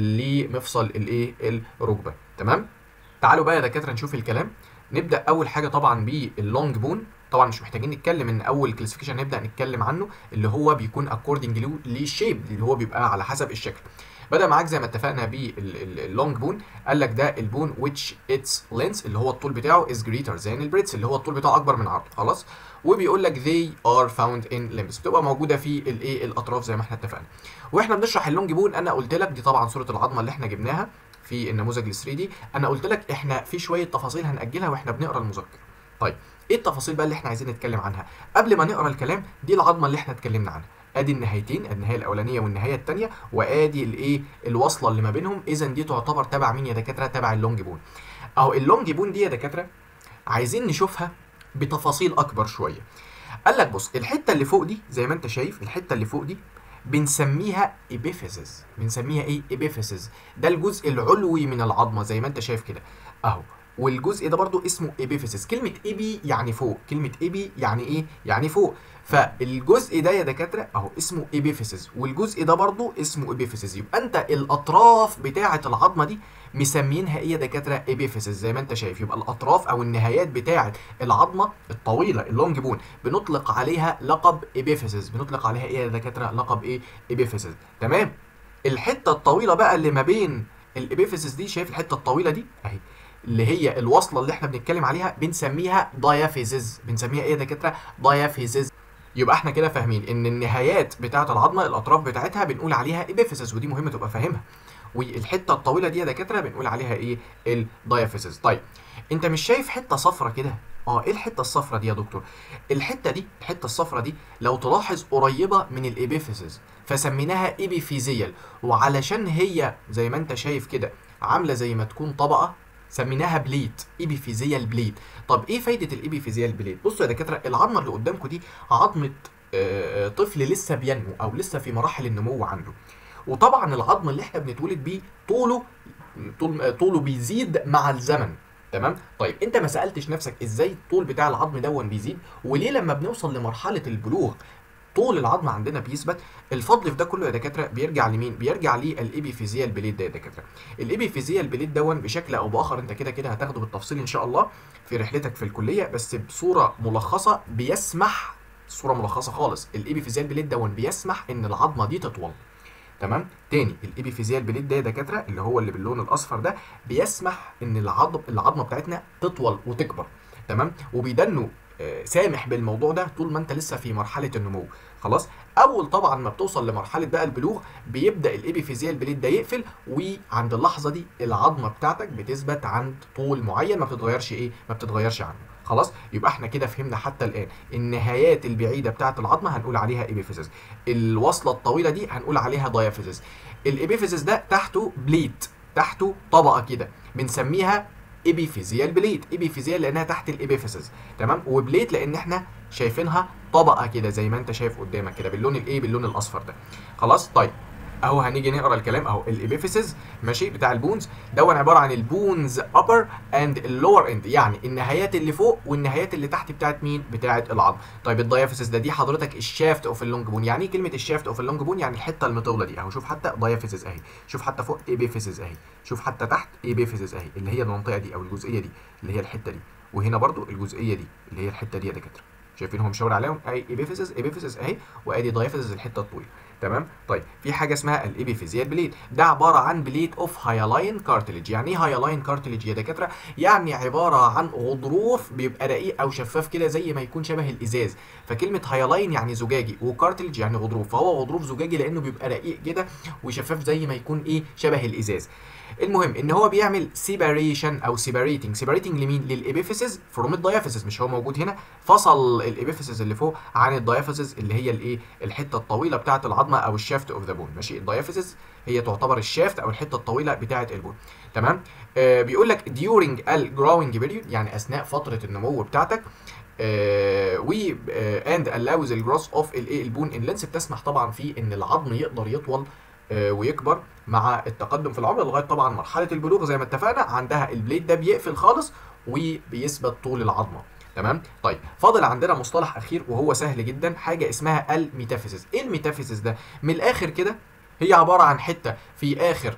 لمفصل الركبه، تمام. تعالوا بقى يا دكاتره نشوف الكلام. نبدا اول حاجه طبعا باللونج بون. طبعا مش محتاجين نتكلم ان اول كلاسيفيكيشن نبدا نتكلم عنه اللي هو بيكون اكوردنج للشيب اللي هو بيبقى على حسب الشكل. بدا معاك زي ما اتفقنا باللونج بون، قال لك ده البون which its length اللي هو الطول بتاعه is greater than البريدث اللي هو الطول بتاعه اكبر من عرضه. خلاص، وبيقول لك they are found in limbs بتبقى موجوده في الاطراف زي ما احنا اتفقنا. واحنا بنشرح اللونج بون انا قلت لك دي طبعا صوره العظمه اللي احنا جبناها في النموذج ال 3 دي. انا قلت لك احنا في شويه تفاصيل هنأجلها واحنا بنقرا المذكر. طيب ايه التفاصيل بقى اللي احنا عايزين نتكلم عنها قبل ما نقرا الكلام؟ دي العظمه اللي احنا اتكلمنا عنها، ادي النهايتين، النهايه الاولانيه والنهايه الثانيه، وادي الوصله اللي ما بينهم. اذا دي تعتبر تبع مين يا دكاتره؟ تبع اللونج بون. اهو اللونج بون دي يا دكاتره عايزين نشوفها بتفاصيل اكبر شويه. قال لك بص، الحته اللي فوق دي زي ما انت شايف، الحته اللي فوق دي بنسميها ابيفيسز. بنسميها ايه؟ ابيفيسز. ده الجزء العلوي من العظمه زي ما انت شايف كده اهو، والجزء ده برضو اسمه ابيفيسز. كلمه ايبي يعني فوق، كلمه ايبي يعني ايه؟ يعني فوق. فالجزء ده يا دكاتره اهو اسمه ابيفيسز، والجزء ده برضو اسمه ابيفيسز. يبقى انت الاطراف بتاعه العظمه دي مسمينها ايه يا دكاتره؟ ابيفيسز زي ما انت شايف. يبقى الاطراف او النهايات بتاعه العظمه الطويله اللونج بون بنطلق عليها لقب ابيفيسز. بنطلق عليها ايه يا دكاتره؟ لقب ايه؟ ابيفيسز، تمام. الحته الطويله بقى اللي ما بين الابيفيسز دي، شايف الحته الطويله دي اهي اللي هي الوصله اللي احنا بنتكلم عليها، بنسميها دايافيزز. بنسميها ايه يا دكاتره؟ دايافيزز. يبقى احنا كده فاهمين ان النهايات بتاعه العظمه الاطراف بتاعتها بنقول عليها ابيفيسز، ودي مهمه تبقى فاهمها. والحته الطويله دي يا دكاتره بنقول عليها ايه؟ الدايافيزز. طيب انت مش شايف حته صفرة كده؟ ايه الحته الصفرة دي يا دكتور؟ الحته دي، الحته الصفرة دي لو تلاحظ قريبه من الابيفيزز فسميناها ايبيفيزيال، وعلشان هي زي ما انت شايف كده عامله زي ما تكون طبقه سميناها بليت، ايبيفيزيال بليت. طب ايه فايده الايبيفيزيال بليت؟ بصوا يا دكاتره، العظمه اللي قدامكم دي عظمه طفل لسه بينمو او لسه في مراحل النمو عنده. وطبعا العظم اللي احنا بنتولد بيه طوله بيزيد مع الزمن، تمام. طيب انت ما سالتش نفسك ازاي الطول بتاع العظم دون بيزيد؟ وليه لما بنوصل لمرحله البلوغ طول العظم عندنا بيثبت؟ الفضل في ده كله يا دكاتره بيرجع لمين؟ بيرجع للابيفيزيال بليد ده يا دكاتره. الابيفيزيال بليد دون بشكل او باخر انت كده كده هتاخده بالتفصيل ان شاء الله في رحلتك في الكليه، بس بصوره ملخصه بيسمح، صوره ملخصه خالص، الابيفيزيال بليد دون بيسمح ان العظمه دي تطول، تمام. تاني، الابيفيزيال بليد ده يا دكاتره اللي هو اللي باللون الاصفر ده بيسمح ان العظمه بتاعتنا تطول وتكبر، تمام. وبيدنه سامح بالموضوع ده طول ما انت لسه في مرحله النمو. خلاص، اول طبعا ما بتوصل لمرحله بقى البلوغ بيبدا الابيفيزيال بليد ده يقفل، وعند اللحظه دي العظمه بتاعتك بتثبت عند طول معين ما بتتغيرش ما بتتغيرش عنه. خلاص، يبقى احنا كده فهمنا حتى الان النهايات البعيده بتاعه العظمه هنقول عليها ابيفيزيس، الوصله الطويله دي هنقول عليها دايافيزيس. الابيفيزيس ده تحته بليت، تحته طبقه كده بنسميها ابيفيزيال بليت. ابيفيزيال لانها تحت الابيفيزيس، تمام، وبليت لان احنا شايفينها طبقه كده زي ما انت شايف قدامك كده باللون باللون الاصفر ده. خلاص، طيب اهو هنيجي نقرا الكلام اهو. الابيفيسز ماشي بتاع البونز دون عباره عن البونز ابر اند اللور اند، يعني النهايات اللي فوق والنهايات اللي تحت بتاعت مين؟ بتاعت العظم. طيب الدايافيسز ده دي حضرتك الشافت اوف اللونج بون. يعني ايه كلمه الشافت اوف اللونج بون؟ يعني الحته المطوله دي اهو. شوف حتى دايافيسز اهي، شوف حتى فوق ابيفيسز اهي، شوف حتى تحت ابيفيسز اهي اللي هي المنطقه دي او الجزئيه دي اللي هي الحته دي، وهنا برده الجزئيه دي اللي هي الحته دي يا دكاتره. شايفين هو مشاور عليهم؟ اي ابيفيسز اهي، وادي دايافيسز الحته الطويله. تمام. طيب في حاجه اسمها الابيفيزيال بليت، ده عباره عن بليت اوف هايلاين كارتليج. يعني ايه هايلاين كارتليج يا دكاتره؟ يعني عباره عن غضروف بيبقى رقيق او شفاف كده زي ما يكون شبه الازاز. فكلمه هايلاين يعني زجاجي، وكارتليج يعني غضروف، فهو غضروف زجاجي لانه بيبقى رقيق كده وشفاف زي ما يكون ايه شبه الازاز. المهم ان هو بيعمل سيباريشن او سيباريتنج لمين؟ للابيفيسز فروم الدايافيسز. مش هو موجود هنا؟ فصل الابيفيسز اللي فوق عن الدايافيسز اللي هي الايه؟ الحته الطويله بتاعه العظمه او الشافت اوف ذا بون. ماشي، الدايافيسز هي تعتبر الشافت او الحته الطويله بتاعه البون. تمام. بيقول لك during الجراوينج بيريود، يعني اثناء فتره النمو بتاعتك. and allows the growth of البون ان لينس، بتسمح طبعا في ان العظم يقدر يطول ويكبر مع التقدم في العمر لغايه طبعا مرحله البلوغ. زي ما اتفقنا عندها البليد ده بيقفل خالص وبيثبت طول العظمه. تمام. طيب فاضل عندنا مصطلح اخير وهو سهل جدا، حاجه اسمها الميتافيزيس. ايه الميتافيزيس ده؟ من الاخر كده هي عباره عن حته في اخر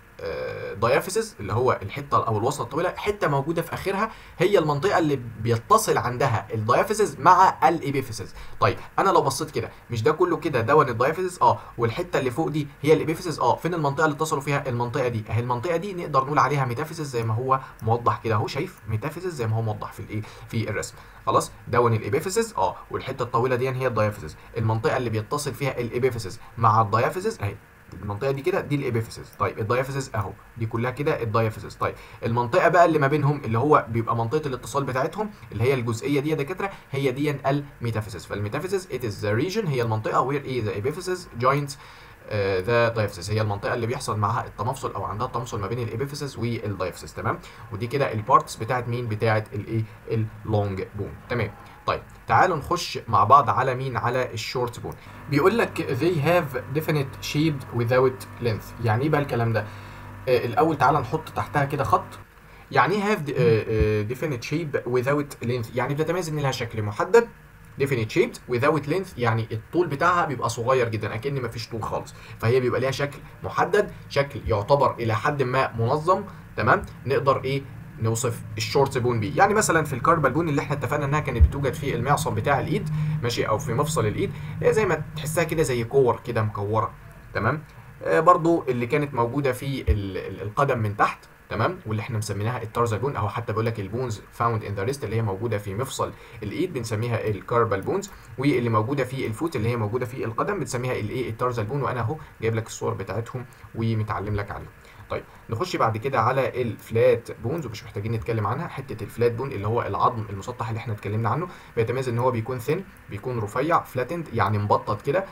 الدايافيسز اللي هو الحته او الوصله الطويله، حته موجوده في اخرها هي المنطقه اللي بيتصل عندها الدايافيسز مع الابيفيسز. طيب انا لو بصيت كده، مش ده كله كده دون الدايافيسز؟ والحته اللي فوق دي هي الابيفيسز. فين المنطقه اللي اتصلوا فيها؟ المنطقه دي اهي. المنطقه دي نقدر نقول عليها ميتافيسز زي ما هو موضح كده اهو. شايف ميتافيسز زي ما هو موضح في الايه في الرسم. خلاص، دون الابيفيسز والحته الطويله دي هي الدايافيسز. المنطقه اللي بيتصل فيها الابيفيسز مع الدايافيسز اهي، المنطقه دي كده دي الابيفيسز. طيب الدايافيسز اهو، دي كلها كده الدايافيسز. طيب المنطقه بقى اللي ما بينهم اللي هو بيبقى منطقه الاتصال بتاعتهم اللي هي الجزئيه دي يا دكاتره، هي دي الميتافيسز. فالميتافيسز it is the region، هي المنطقه where the epiphysis joins the diaphysis، هي المنطقه اللي بيحصل معاها التمفصل او عندها التمفصل ما بين الابيفيسز والدايافيسز. تمام. ودي كده البارتس بتاعت مين؟ بتاعت الايه؟ اللونج بون. تمام. طيب تعالوا نخش مع بعض على مين؟ على الشورت بون. بيقول لك they have definite shape without length. يعني ايه بقى الكلام ده؟ الاول تعالى نحط تحتها كده خط. يعني ايه have definite shape without length؟ يعني بتتميز ان لها شكل محدد. definite shaped without length يعني الطول بتاعها بيبقى صغير جدا، اكن مفيش طول خالص، فهي بيبقى ليها شكل محدد، شكل يعتبر الى حد ما منظم. تمام. نقدر ايه؟ نوصف الشورت بون بيه. يعني مثلا في الكاربال بون اللي احنا اتفقنا انها كانت بتوجد في المعصم بتاع الايد، ماشي، او في مفصل الايد، زي ما تحسها كده زي كور كده مكوره. تمام. برضو اللي كانت موجوده في القدم من تحت. تمام. واللي احنا مسميناها التارزال بون، او حتى بقول لك البونز فاوند ان ذا ريست اللي هي موجوده في مفصل الايد بنسميها الكاربال بونز، واللي موجوده في الفوت اللي هي موجوده في القدم بنسميها الايه؟ التارزال بون. وانا اهو جايب لك الصور بتاعتهم ومتعلم لك عليهم. طيب نخش بعد كده على الفلات بونز، ومش محتاجين نتكلم عنها. حته الفلات بون اللي هو العظم المسطح اللي احنا اتكلمنا عنه، بيتميز ان هو بيكون ثين، بيكون رفيع، فلاتند يعني مبطط كده،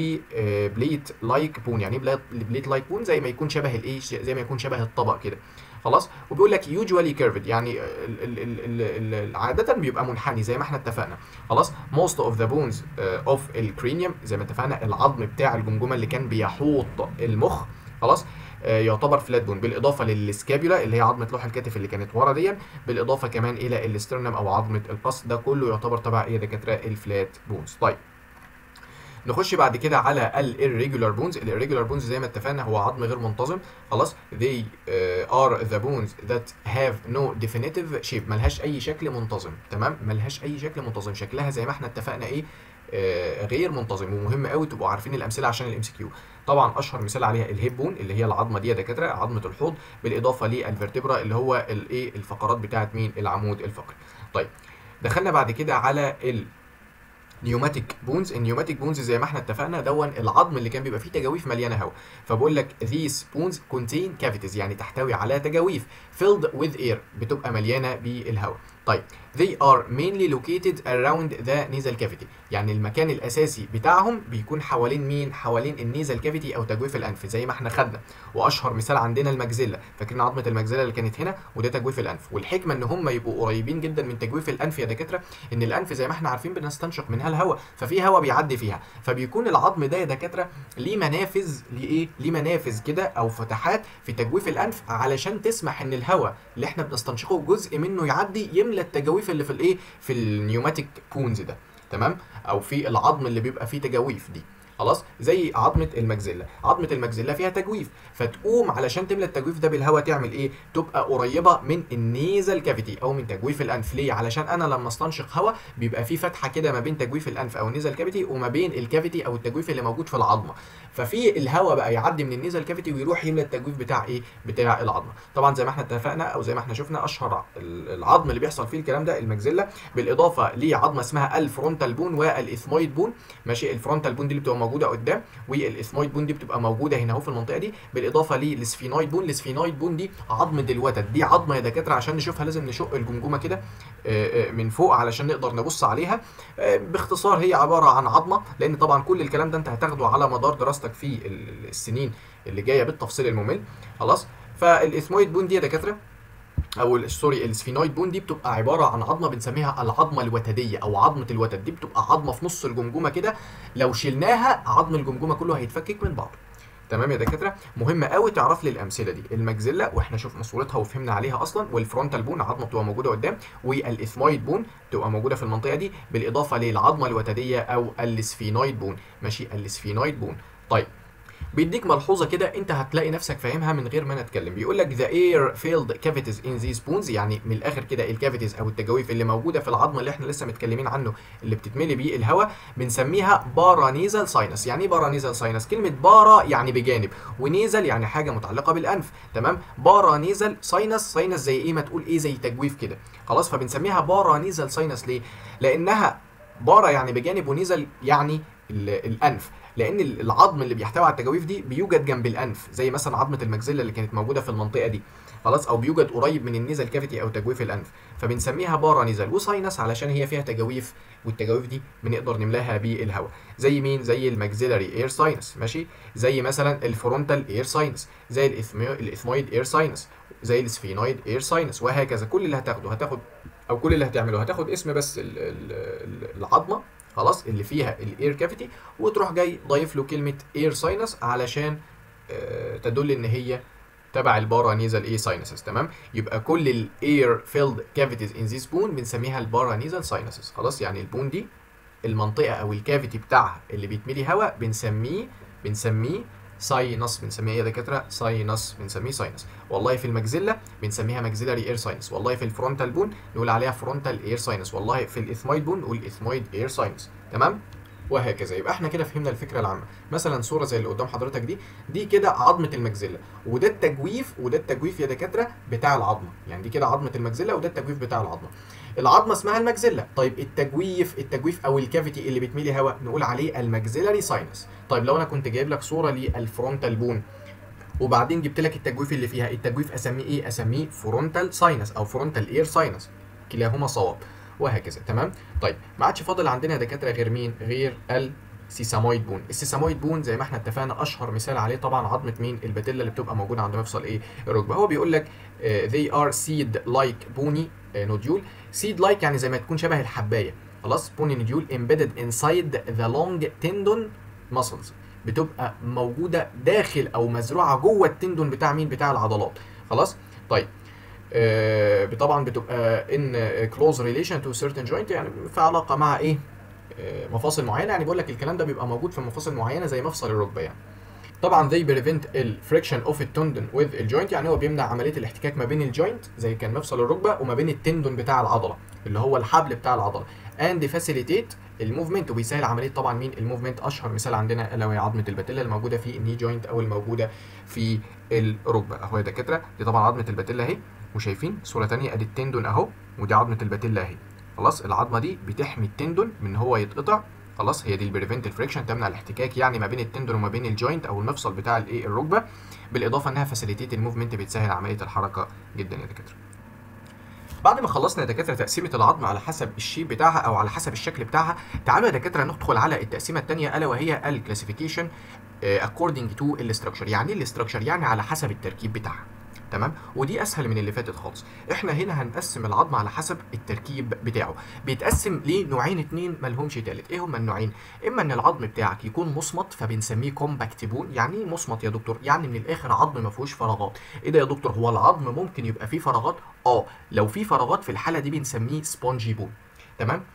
وبليت لايك بون يعني بليت لايك بون زي ما يكون شبه الايه؟ زي ما يكون شبه الطبق كده. خلاص. وبيقول لك usually curved يعني عادة بيبقى منحني زي ما احنا اتفقنا. خلاص. most of the bones of الكرينيوم زي ما اتفقنا العظم بتاع الجمجمة اللي كان بيحوط المخ. خلاص. يعتبر فلات بون، بالاضافه للسكابيولا اللي هي عظمه لوح الكتف اللي كانت ورا دي، بالاضافه كمان الى الاسترنم او عظمه القص. ده كله يعتبر تبع ايه يا دكاتره؟ الفلات بونز. طيب نخش بعد كده على الirregular bones. الirregular bones زي ما اتفقنا هو عظم غير منتظم. خلاص. they are the bones that have no definitive shape، ملهاش اي شكل منتظم. تمام. ملهاش اي شكل منتظم، شكلها زي ما احنا اتفقنا ايه؟ غير منتظم. ومهم قوي تبقوا عارفين الامثله عشان الام سي كيو. طبعا اشهر مثال عليها الهيب بون اللي هي العظمه دي يا دكاتره، عظمه الحوض، بالاضافه للفرتبرا اللي هو الايه؟ الفقرات بتاعت مين؟ العمود الفقري. طيب دخلنا بعد كده على نيوماتيك بونز. النيوماتيك بونز زي ما احنا اتفقنا دون العظم اللي كان بيبقى فيه تجاويف مليانه هواء. فبقول لك these bones contain cavities يعني تحتوي على تجاويف filled with air بتبقى مليانه بالهواء. طيب they are mainly located around the nasal cavity يعني المكان الاساسي بتاعهم بيكون حوالين مين؟ حوالين النيزل كافيتي او تجويف الانف زي ما احنا خدنا. واشهر مثال عندنا المجزله، فاكرين عظمه المجزله اللي كانت هنا؟ وده تجويف الانف. والحكمه ان هم يبقوا قريبين جدا من تجويف الانف يا دكاتره، ان الانف زي ما احنا عارفين بنستنشق منها الهواء، ففي هواء بيعدي فيها، فبيكون العظم ده يا دكاتره ليه منافذ، لايه؟ ليه منافذ كده او فتحات في تجويف الانف علشان تسمح ان الهواء اللي احنا بنستنشقه جزء منه يعدي يملى التجاويف اللي في الايه؟ في النيوماتيك بونز ده. تمام. او في العظم اللي بيبقى فيه تجاويف دي. خلاص، زي عظمه المجزله. عظمه المجزله فيها تجويف، فتقوم علشان تملى التجويف ده بالهواء تعمل ايه؟ تبقى قريبه من النيزل كافيتي او من تجويف الانف. ليه؟ علشان انا لما استنشق هواء بيبقى في فتحه كده ما بين تجويف الانف او النيزل كافيتي وما بين الكافيتي او التجويف اللي موجود في العظمه، ففي الهواء بقى يعدي من النيزل كافيتي ويروح يملى التجويف بتاع ايه؟ بتاع العظمه. طبعا زي ما احنا اتفقنا او زي ما احنا شفنا، اشهر العظم اللي بيحصل فيه الكلام ده المجزله، بالاضافه لعظمه اسمها الفرونتال بون والاثمويد بون. ماشي، الفرونتال بون دي اللي بتبقى موجوده قدام، والاثمويد بون دي بتبقى موجوده هنا اهو في المنطقه دي، بالاضافه للسفينويد بون. السفينويد بون دي عظمه الوتد، دي عظمه يا دكاتره عشان نشوفها لازم نشق الجمجمه كده من فوق علشان نقدر نبص عليها. باختصار هي عباره عن عظمه، لان طبعا كل الكلام ده انت هتاخده على مدار دراستك في السنين اللي جايه بالتفصيل الممل. خلاص، فالاثمويد بون دي يا دكاتره او سوري السفينويد بون دي بتبقى عباره عن عظمه بنسميها العظمه الوتديه او عظمه الوتد. دي بتبقى عظمه في نص الجمجمه كده، لو شلناها عظم الجمجمه كله هيتفكك من بعضه. تمام يا دكاتره؟ مهم قوي تعرف لي الامثله دي. المجزله واحنا شفنا صورتها وفهمنا عليها اصلا، والفرونتال بون عظمه بتبقى موجوده قدام، والاثمويد بون بتبقى موجوده في المنطقه دي، بالاضافه للعظمه الوتديه او السفينويد بون. ماشي، السفينويد بون. طيب، بيديك ملحوظه كده انت هتلاقي نفسك فاهمها من غير ما انا اتكلم. بيقول لك the air filled cavities in these bones، يعني من الاخر كده الكافيتيز او التجاويف اللي موجوده في العظم اللي احنا لسه متكلمين عنه اللي بتتملي بيه الهواء، بنسميها بارانيزال ساينس. يعني ايه بارانيزال ساينس؟ كلمه بارا يعني بجانب، ونيزل يعني حاجه متعلقه بالانف. تمام، بارانيزال ساينس. ساينس زي ايه؟ ما تقول ايه، زي تجويف كده. خلاص، فبنسميها بارانيزال ساينس. ليه؟ لانها بارا يعني بجانب، ونيزل يعني الانف، لان العظم اللي بيحتوي على التجاويف دي بيوجد جنب الانف، زي مثلا عظمه المجزله اللي كانت موجوده في المنطقه دي. خلاص، او بيوجد قريب من النيزل كافيتي او تجويف الانف، فبنسميها بارا نيزل. وساينس علشان هي فيها تجاويف، والتجاويف دي بنقدر نملاها بالهواء. زي مين؟ زي المجزيلاري اير ساينس. ماشي، زي مثلا الفرونتال اير ساينس، زي الاثمويد اير ساينس، زي السفينويد اير ساينس، وهكذا. كل اللي هتاخد او كل اللي هتعمله هتاخد اسم بس العظمه، خلاص، اللي فيها الاير كافيتي، وتروح جاي ضايف له كلمه اير ساينس علشان تدل ان هي تبع البارانيزال اي ساينسز. تمام، يبقى كل الاير فيلد كافيتيز ان ذيس بون بنسميها البارانيزال ساينسز. خلاص، يعني البون دي المنطقه او الكافيتي بتاعها اللي بيتملي هواء بنسميه ساينس. بنسميه ايه يا دكاتره؟ ساينس، بنسميه ساينس. والله في المجزله بنسميها مجزيلاري اير ساينس، والله في الفرونتال بون نقول عليها فرونتال اير ساينس، والله في الاثمويد بون نقول اثمويد اير ساينس. تمام، وهكذا. يبقى احنا كده فهمنا الفكره العامه. مثلا صوره زي اللي قدام حضرتك دي كده عظمه المجزله، وده التجويف يا دكاتره بتاع العظمه. يعني دي كده عظمه المجزله وده التجويف بتاع العظمه. العظمه اسمها المجزله. طيب التجويف او الكافيتي اللي بتميلي هواء نقول عليه المجزيلاري ساينس. طيب لو انا كنت جايب لك صوره للفرونتال بون وبعدين جبت لك التجويف اللي فيها، التجويف اسميه ايه؟ اسميه فرونتال ساينس او فرونتال اير ساينس، كلاهما صواب، وهكذا. تمام. طيب ما عادش فاضل عندنا يا دكاتره غير مين؟ غير السيسامويد بون. السيسامويد بون زي ما احنا اتفقنا اشهر مثال عليه طبعا عظمه مين؟ الباتيلا اللي بتبقى موجوده عند مفصل ايه؟ الركبه. هو بيقول لك they are seed like bony nodule. seed like يعني زي ما تكون شبه الحبايه. خلاص، bony nodule embedded inside the long tendon muscles، بتبقى موجوده داخل او مزروعه جوه التندون بتاع مين؟ بتاع العضلات. خلاص. طيب طبعا بتبقى in close relation to certain joint، يعني في علاقه مع ايه؟ مفاصل معينه. يعني بقول لك الكلام ده بيبقى موجود في مفاصل معينه زي مفصل الركبه يعني. طبعا they prevent الفريكشن اوف التندون with الجوينت، يعني هو بيمنع عمليه الاحتكاك ما بين الجوينت زي كان مفصل الركبه وما بين التندون بتاع العضله اللي هو الحبل بتاع العضله. and facilitate الموفمنت، وبيسهل عمليه طبعا مين؟ الموفمنت. اشهر مثال عندنا الا وهي عظمه الباتيلا الموجوده في الني جوينت او الموجوده في الركبه. اهو يا دكاتره دي طبعا عظمه الباتيلا اهي، وشايفين صوره ثانيه ادي التندون اهو، ودي عظمه الباتيلا اهي. خلاص، العظمه دي بتحمي التندون من هو يتقطع. خلاص، هي دي البريفنت الفريكشن، تمنع الاحتكاك يعني ما بين التندون وما بين الجوينت او المفصل بتاع الايه؟ الركبه. بالاضافه انها فاسيليتيت الموفمنت، بتسهل عمليه الحركه جدا يا دكاتره. بعد ما خلصنا يا دكاتره تقسيمه العظم على حسب الشيب بتاعها او على حسب الشكل بتاعها، تعالوا يا دكاتره ندخل على التقسيمه الثانيه الا وهي الكلاسيفيكيشن according to الاستراكشر. يعني ايه الاستراكشر؟ يعني على حسب التركيب بتاعها. تمام، ودي اسهل من اللي فاتت خالص. احنا هنا هنقسم العظم على حسب التركيب بتاعه. بيتقسم لنوعين اتنين مالهمش تالت. ايه هما النوعين؟ اما ان العظم بتاعك يكون مصمت فبنسميه كومباكت بون. يعني ايه مصمت يا دكتور؟ يعني من الاخر عظم ما فيهوش فراغات. ايه ده يا دكتور؟ هو العظم ممكن يبقى فيه فراغات؟ لو في فراغات في الحاله دي بنسميه سبونجي بون. تمام.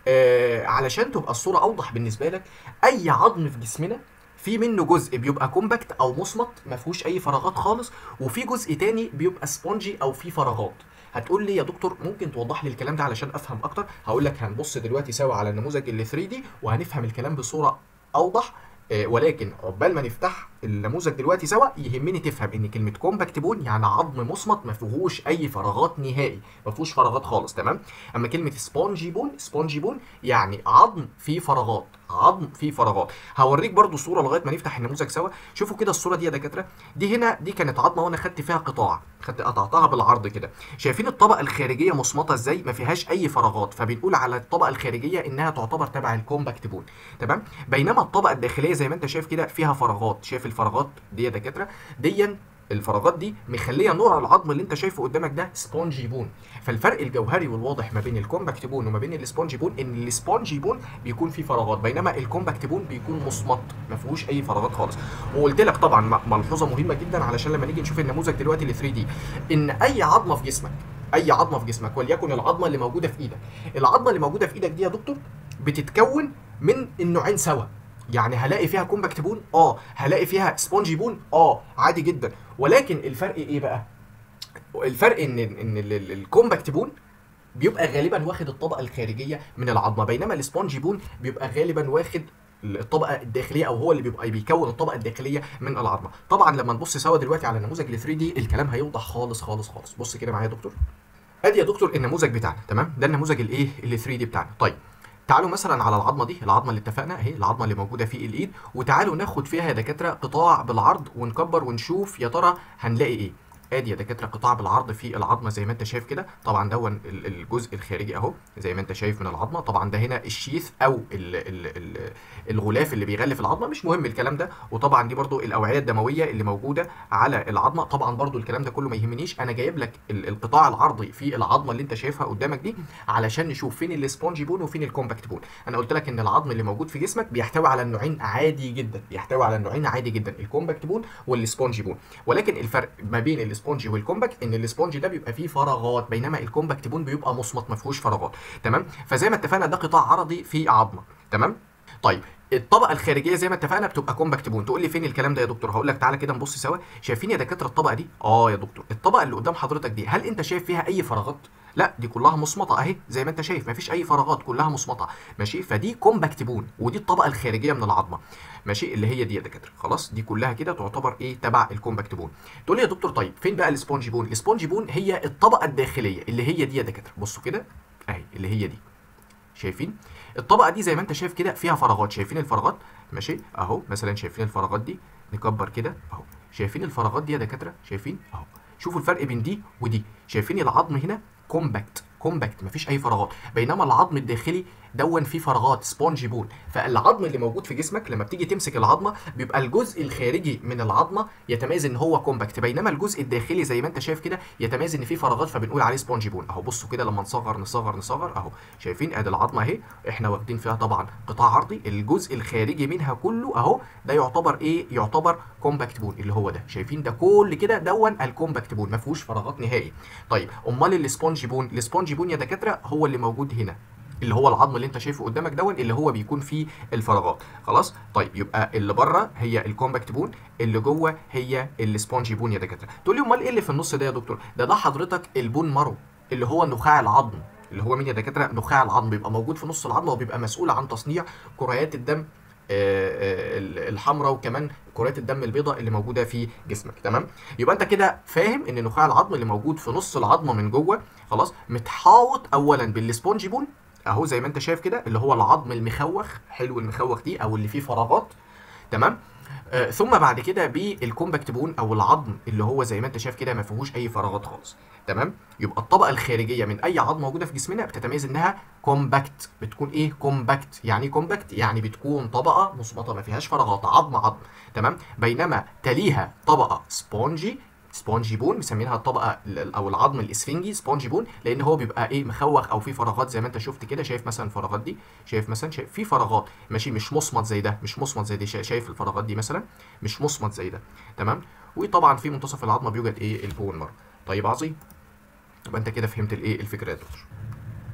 علشان تبقى الصوره اوضح بالنسبه لك، اي عظم في جسمنا في منه جزء بيبقى كومباكت او مصمت ما فيهوش اي فراغات خالص، وفي جزء تاني بيبقى سبونجي او فيه فراغات. هتقول لي يا دكتور ممكن توضح لي الكلام ده علشان افهم اكتر؟ هقول لك هنبص دلوقتي سوا على النموذج اللي 3 دي وهنفهم الكلام بصوره اوضح. ولكن عقبال ما نفتح النموذج دلوقتي سوا يهمني تفهم ان كلمه كومباكت بون يعني عظم مصمت ما فيهوش اي فراغات نهائي، ما فيهوش فراغات خالص، تمام. اما كلمه سبونجي بون، سبونجي بون يعني عظم فيه فراغات، عظم فيه فراغات. هوريك برضو صوره لغايه ما نفتح النموذج سوا. شوفوا كده الصوره دي يا دكاتره، دي هنا دي كانت عظمه وانا خدت فيها قطاع، قطعتها بالعرض كده. شايفين الطبقه الخارجيه مصمته ازاي؟ ما فيهاش اي فراغات، فبنقول على الطبقه الخارجيه انها تعتبر تبع الكومباكت بون، تمام. بينما الطبقه الداخليه زي ما انت شايف كده فيها فراغات. شايف الفراغات دي يا دكاتره؟ دي الفراغات دي مخليه نوع العظم اللي انت شايفه قدامك ده سبونجي بون. فالفرق الجوهري والواضح ما بين الكومباكت بون وما بين السبونجي بون ان السبونجي بون بيكون فيه فراغات، بينما الكومباكت بون بيكون مصمت ما فيهوش اي فراغات خالص. وقلت لك طبعا ملحوظه مهمه جدا علشان لما نيجي نشوف النموذج دلوقتي ال 3 دي، ان اي عظمه في جسمك، اي عظمه في جسمك وليكن العظمه اللي موجوده في ايدك، العظمه اللي موجوده في ايدك دي يا دكتور بتتكون من النوعين سوا. يعني هلاقي فيها كومباكت بون، هلاقي فيها سبونجي بون، عادي جدا. ولكن الفرق ايه بقى؟ الفرق ان الكومباكت بون بيبقى غالبا واخد الطبقه الخارجيه من العظمه، بينما السبونجي بون بيبقى غالبا واخد الطبقه الداخليه، او هو اللي بيبقى بيكون الطبقه الداخليه من العظمه. طبعا لما نبص سوا دلوقتي على النموذج ال 3 دي الكلام هيوضح خالص خالص خالص. بص كده معايا يا دكتور، ادي يا دكتور النموذج بتاعنا، تمام. ده النموذج الايه ال 3 دي بتاعنا. طيب تعالوا مثلا على العظمه دي، العظمه اللي اتفقنا اهي، العظمه اللي موجوده في الايد، وتعالوا ناخد فيها يا دكاتره قطاع بالعرض ونكبر ونشوف يا ترى هنلاقي ايه. ادي يا دكاتره قطاع بالعرض في العظمه زي ما انت شايف كده. طبعا دون الجزء الخارجي اهو زي ما انت شايف من العظمه. طبعا ده هنا الشيث او الغلاف اللي بيغلف العظمه، مش مهم الكلام ده. وطبعا دي برضو الاوعيه الدمويه اللي موجوده على العظمه. طبعا برضو الكلام ده كله ما يهمنيش، انا جايب لك القطاع العرضي في العظمه اللي انت شايفها قدامك دي علشان نشوف فين السبونجي بون وفين الكومباكت بون. انا قلت لك ان العظم اللي موجود في جسمك بيحتوي على النوعين عادي جدا، بيحتوي على النوعين عادي جدا، الكومباكت بون والسبونجي بون. ولكن الفرق ما بين السبونجي والكومباكت ان السبونجي ده بيبقى فيه فراغات، بينما الكومباكت بون بيبقى مصمت ما فيهوش فراغات، تمام. فزي ما اتفقنا ده قطاع عرضي في عظمه، تمام. طيب الطبقه الخارجيه زي ما اتفقنا بتبقى كومباكت بون. تقول لي فين الكلام ده يا دكتور؟ هقول لك تعالى كده نبص سوا. شايفين يا دكاتره الطبقه دي؟ يا دكتور الطبقه اللي قدام حضرتك دي هل انت شايف فيها اي فراغات؟ لا، دي كلها مصمطه اهي زي ما انت شايف، مفيش اي فراغات، كلها مصمطه، ماشي. فدي كومباكت بون، ودي الطبقه الخارجيه من العظمه، ماشي، اللي هي دي يا دكاتره. خلاص دي كلها كده تعتبر ايه؟ تبع الكومباكت بون. تقول لي يا دكتور طيب فين بقى السبونجي بون؟ السبونجي بون هي الطبقه الداخليه اللي هي دي يا دكاتره. بصوا كده اهي اللي هي دي، شايفين الطبقه دي زي ما انت شايف كده فيها فراغات. شايفين الفراغات؟ ماشي اهو مثلا شايفين الفراغات دي؟ نكبر كده اهو، شايفين الفراغات دي يا دكاتره؟ شايفين اهو. شوفوا الفرق بين دي ودي. شايفين العظم هنا كومباكت، كومباكت مفيش اي فراغات، بينما العظم الداخلي دون فيه فراغات، سبونجي بون. فالعظم اللي موجود في جسمك لما بتيجي تمسك العظمه بيبقى الجزء الخارجي من العظمه يتميز ان هو كومباكت، بينما الجزء الداخلي زي ما انت شايف كده يتميز ان فيه فراغات، فبنقول عليه سبونجي بون. اهو بصوا كده لما نصغر اهو، شايفين ادي العظمه اهي، احنا واخدين فيها طبعا قطاع عرضي، الجزء الخارجي منها كله اهو ده يعتبر ايه؟ يعتبر كومباكت بون، اللي هو ده. شايفين ده كل كده دون الكومباكت بون، ما فيهوش فراغات نهائي. طيب امال السبونجي بون؟ السبونجي بون يا دكاتره هو اللي موجود هنا، اللي هو العظم اللي انت شايفه قدامك دون اللي هو بيكون فيه الفراغات. خلاص طيب يبقى اللي بره هي الكومباكت بون، اللي جوه هي السبونجي بون يا دكاتره. تقول لي امال ايه اللي في النص ده يا دكتور؟ ده حضرتك البون مارو، اللي هو نخاع العظم، اللي هو مين يا دكاتره؟ نخاع العظم بيبقى موجود في نص العظمه وبيبقى مسؤول عن تصنيع كريات الدم الحمراء وكمان كرات الدم البيضاء اللي موجوده في جسمك، تمام. يبقى انت كده فاهم ان نخاع العظم اللي موجود في نص العظمه من جوه خلاص متحاوط اولا بالسبونجي بون اهو زي ما انت شايف كده، اللي هو العظم المخوخ، حلو المخوخ دي او اللي فيه فراغات، تمام. ثم بعد كده بالكومباكت بون او العظم اللي هو زي ما انت شايف كده ما فيهوش اي فراغات خالص، تمام. يبقى الطبقه الخارجيه من اي عظم موجوده في جسمنا بتتميز انها كومباكت، بتكون ايه؟ كومباكت. يعني ايه كومباكت؟ يعني بتكون طبقه مصمطه ما فيهاش فراغات، عظم، تمام. بينما تليها طبقه سبونجي بون، مسمينها الطبقه او العظم الاسفنجي سبونجي بون، لان هو بيبقى ايه؟ مخوخ او فيه فراغات زي ما انت شفت كده. شايف مثلا الفراغات دي؟ شايف في فراغات، ماشي، مش مصمت زي ده، مش مصمت زي دي. شايف الفراغات دي مثلا؟ مش مصمت زي ده، تمام. وطبعا في منتصف العظمه بيوجد ايه؟ البون مارو. طيب عظيم، يبقى انت كده فهمت الايه؟ الفكره يا دكتور.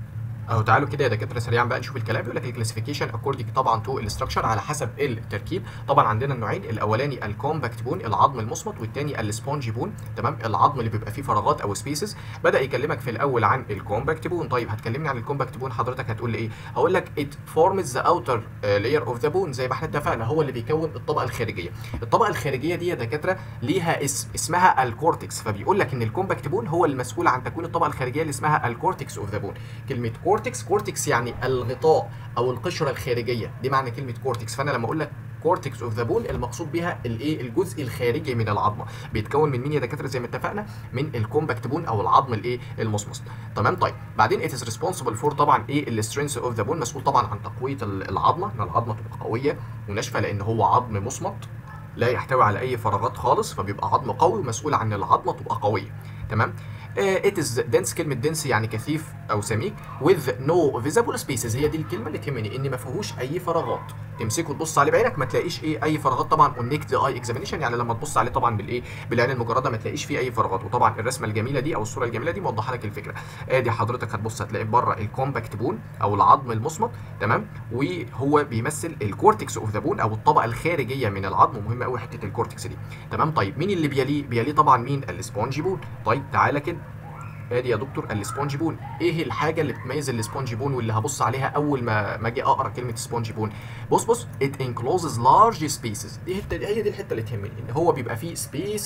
اهو تعالوا كده يا دكاتره سريعا بقى نشوف الكلام. بيقول لك الكلاسيفيكيشن اكوردنج طبعا تو الاستراكشر على حسب التركيب. طبعا عندنا النوعين، الاولاني الكومباكت بون العظم المصمت، والثاني السبونجي بون تمام العظم اللي بيبقى فيه فراغات او سبيسز. بدا يكلمك في الاول عن الكومباكت بون. طيب هتكلمني عن الكومباكت بون، حضرتك هتقول لي ايه؟ هقول لك it forms the outer layer of the bone زي ما احنا اتفقنا، هو اللي بيكون الطبقه الخارجيه. الطبقه الخارجيه دي يا دكاتره ليها اسم اسمها الكورتكس. فبيقول لك ان الكومباكت بون هو المسؤول عن تكوين الطبقه الخارجيه اللي اسمها الكورتكس اوف ذا بون. كلمه كورتكس يعني الغطاء او القشره الخارجيه، دي معنى كلمه كورتكس. فانا لما اقول لك كورتكس اوف ذا بون المقصود بها الايه؟ الجزء الخارجي من العظمه. بيتكون من مين يا دكاتره زي ما اتفقنا؟ من الكومباكت بون او العظم الايه؟ المصمص. تمام. طيب بعدين ات از ريسبونسبل فور طبعا ايه؟ السترينث اوف ذا بون، مسؤول طبعا عن تقويه العظمه، ان العظمه تبقى قويه وناشفه، لان هو عظم مصمت لا يحتوي على اي فراغات خالص، فبيبقى عظم قوي ومسؤول عن العظمه تبقى قويه. تمام. it is dense، كلمة dense يعني كثيف أو سميك، with no visible spaces، هي دي الكلمة اللي تهمني، إن ما فيهوش أي فراغات. تمسكه تبص عليه بعينك ما تلاقيش إيه؟ أي فراغات طبعا on naked eye examination، يعني لما تبص عليه طبعا بالإيه؟ بالعين المجردة ما تلاقيش فيه أي فراغات. وطبعا الرسمة الجميلة دي أو الصورة الجميلة دي موضحة لك الفكرة. آدي حضرتك هتبص هتلاقي بره الكومباكت بون أو العظم المصمت تمام، وهو بيمثل الكورتكس أوف ذا بون أو الطبقة الخارجية من العظم، ومهمة قوي حتة الكورتكس دي. تمام. طيب مين اللي بيليه؟ بيليه طبعا مين؟ السبونجي بون. طيب تعالى كده ادي يا دكتور السبونجي بون. ايه الحاجه اللي بتميز السبونجي بون واللي هبص عليها اول ما اجي اقرا كلمه سبونجي بون؟ بص it encloses large spaces، دي هي دي الحته اللي تهمني، ان هو بيبقى فيه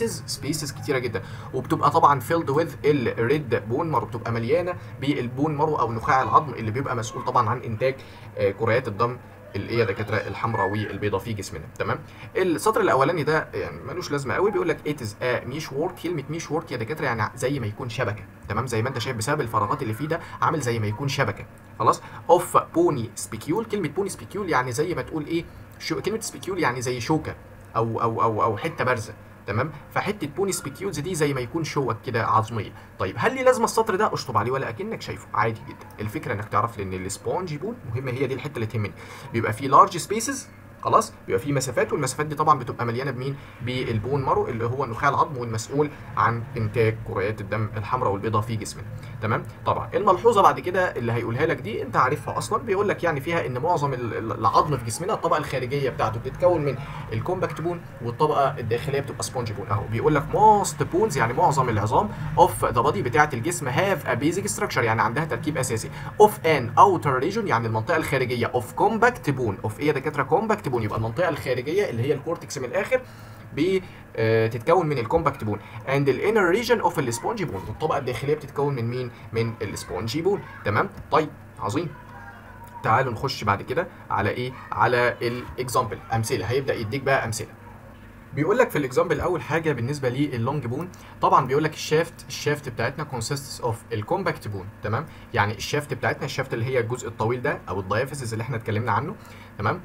سبيسز كتيره جدا، وبتبقى طبعا filled with الريد بون مارو، بتبقى مليانه بالبون مارو او نخاع العظم اللي بيبقى مسؤول طبعا عن انتاج كريات الدم الايه يا دكاتره الحمراء والبيضاء في جسمنا. تمام. السطر الاولاني ده يعني ملوش لازمه قوي، بيقول لك ات از ميش وورك. كلمه ميش وورك يا دكاتره يعني زي ما يكون شبكه. تمام. زي ما انت شايف بسبب الفراغات اللي فيه ده عامل زي ما يكون شبكه. خلاص. اوف بوني سبيكيول، كلمه بوني سبيكيول يعني زي ما تقول ايه؟ كلمه سبيكيول يعني زي شوكه او حته بارزه. تمام. فحته بوني سبيكيولز دي زي ما يكون شوك كده عظميه. طيب هل لي لازمه السطر ده؟ اشطب عليه ولا اكنك شايفه عادي جدا. الفكره انك تعرف ان السبونجي بون مهمه، هي دي الحته اللي تهمني. بيبقى فيه لارج سبيسز، خلاص، بيبقى فيه مسافات، والمسافات دي طبعا بتبقى مليانه بمين؟ بالبون مارو اللي هو نخاع العظم والمسؤول عن انتاج كريات الدم الحمراء والبيضاء في جسمنا. تمام. طبعا الملحوظه بعد كده اللي هيقولها لك دي انت عارفها اصلا، بيقول لك يعني فيها ان معظم العظم في جسمنا الطبقه الخارجيه بتاعته بتتكون من الكومباكت بون، والطبقه الداخليه بتبقى سبونجي بون. اهو بيقول لك موست بونز يعني معظم العظام اوف ذا بادي بتاعه الجسم هاف ا بيزك ستراكشر يعني عندها تركيب اساسي، اوف ان اوتر ريجون يعني المنطقه الخارجيه، اوف كومباكت بون، اوف ايه يا دكاتره؟ كومباكت بون، يبقى المنطقه الخارجيه اللي هي الكورتكس من الاخر بتتكون من الكومباكت بون، اند الانر ريجن اوف السبونجي بون، والطبقه الداخليه بتتكون من مين؟ من السبونجي بون. تمام. طيب عظيم. تعالوا نخش بعد كده على ايه؟ على الاكزامبل، امثله. هيبدا يديك بقى امثله. بيقول لك في الاكزامبل اول حاجه بالنسبه لللونج بون، طبعا بيقول لك الشافت بتاعتنا consists of الكومباكت بون. تمام. يعني الشافت بتاعتنا، الشافت اللي هي الجزء الطويل ده او الدايافيسز اللي احنا اتكلمنا عنه. تمام.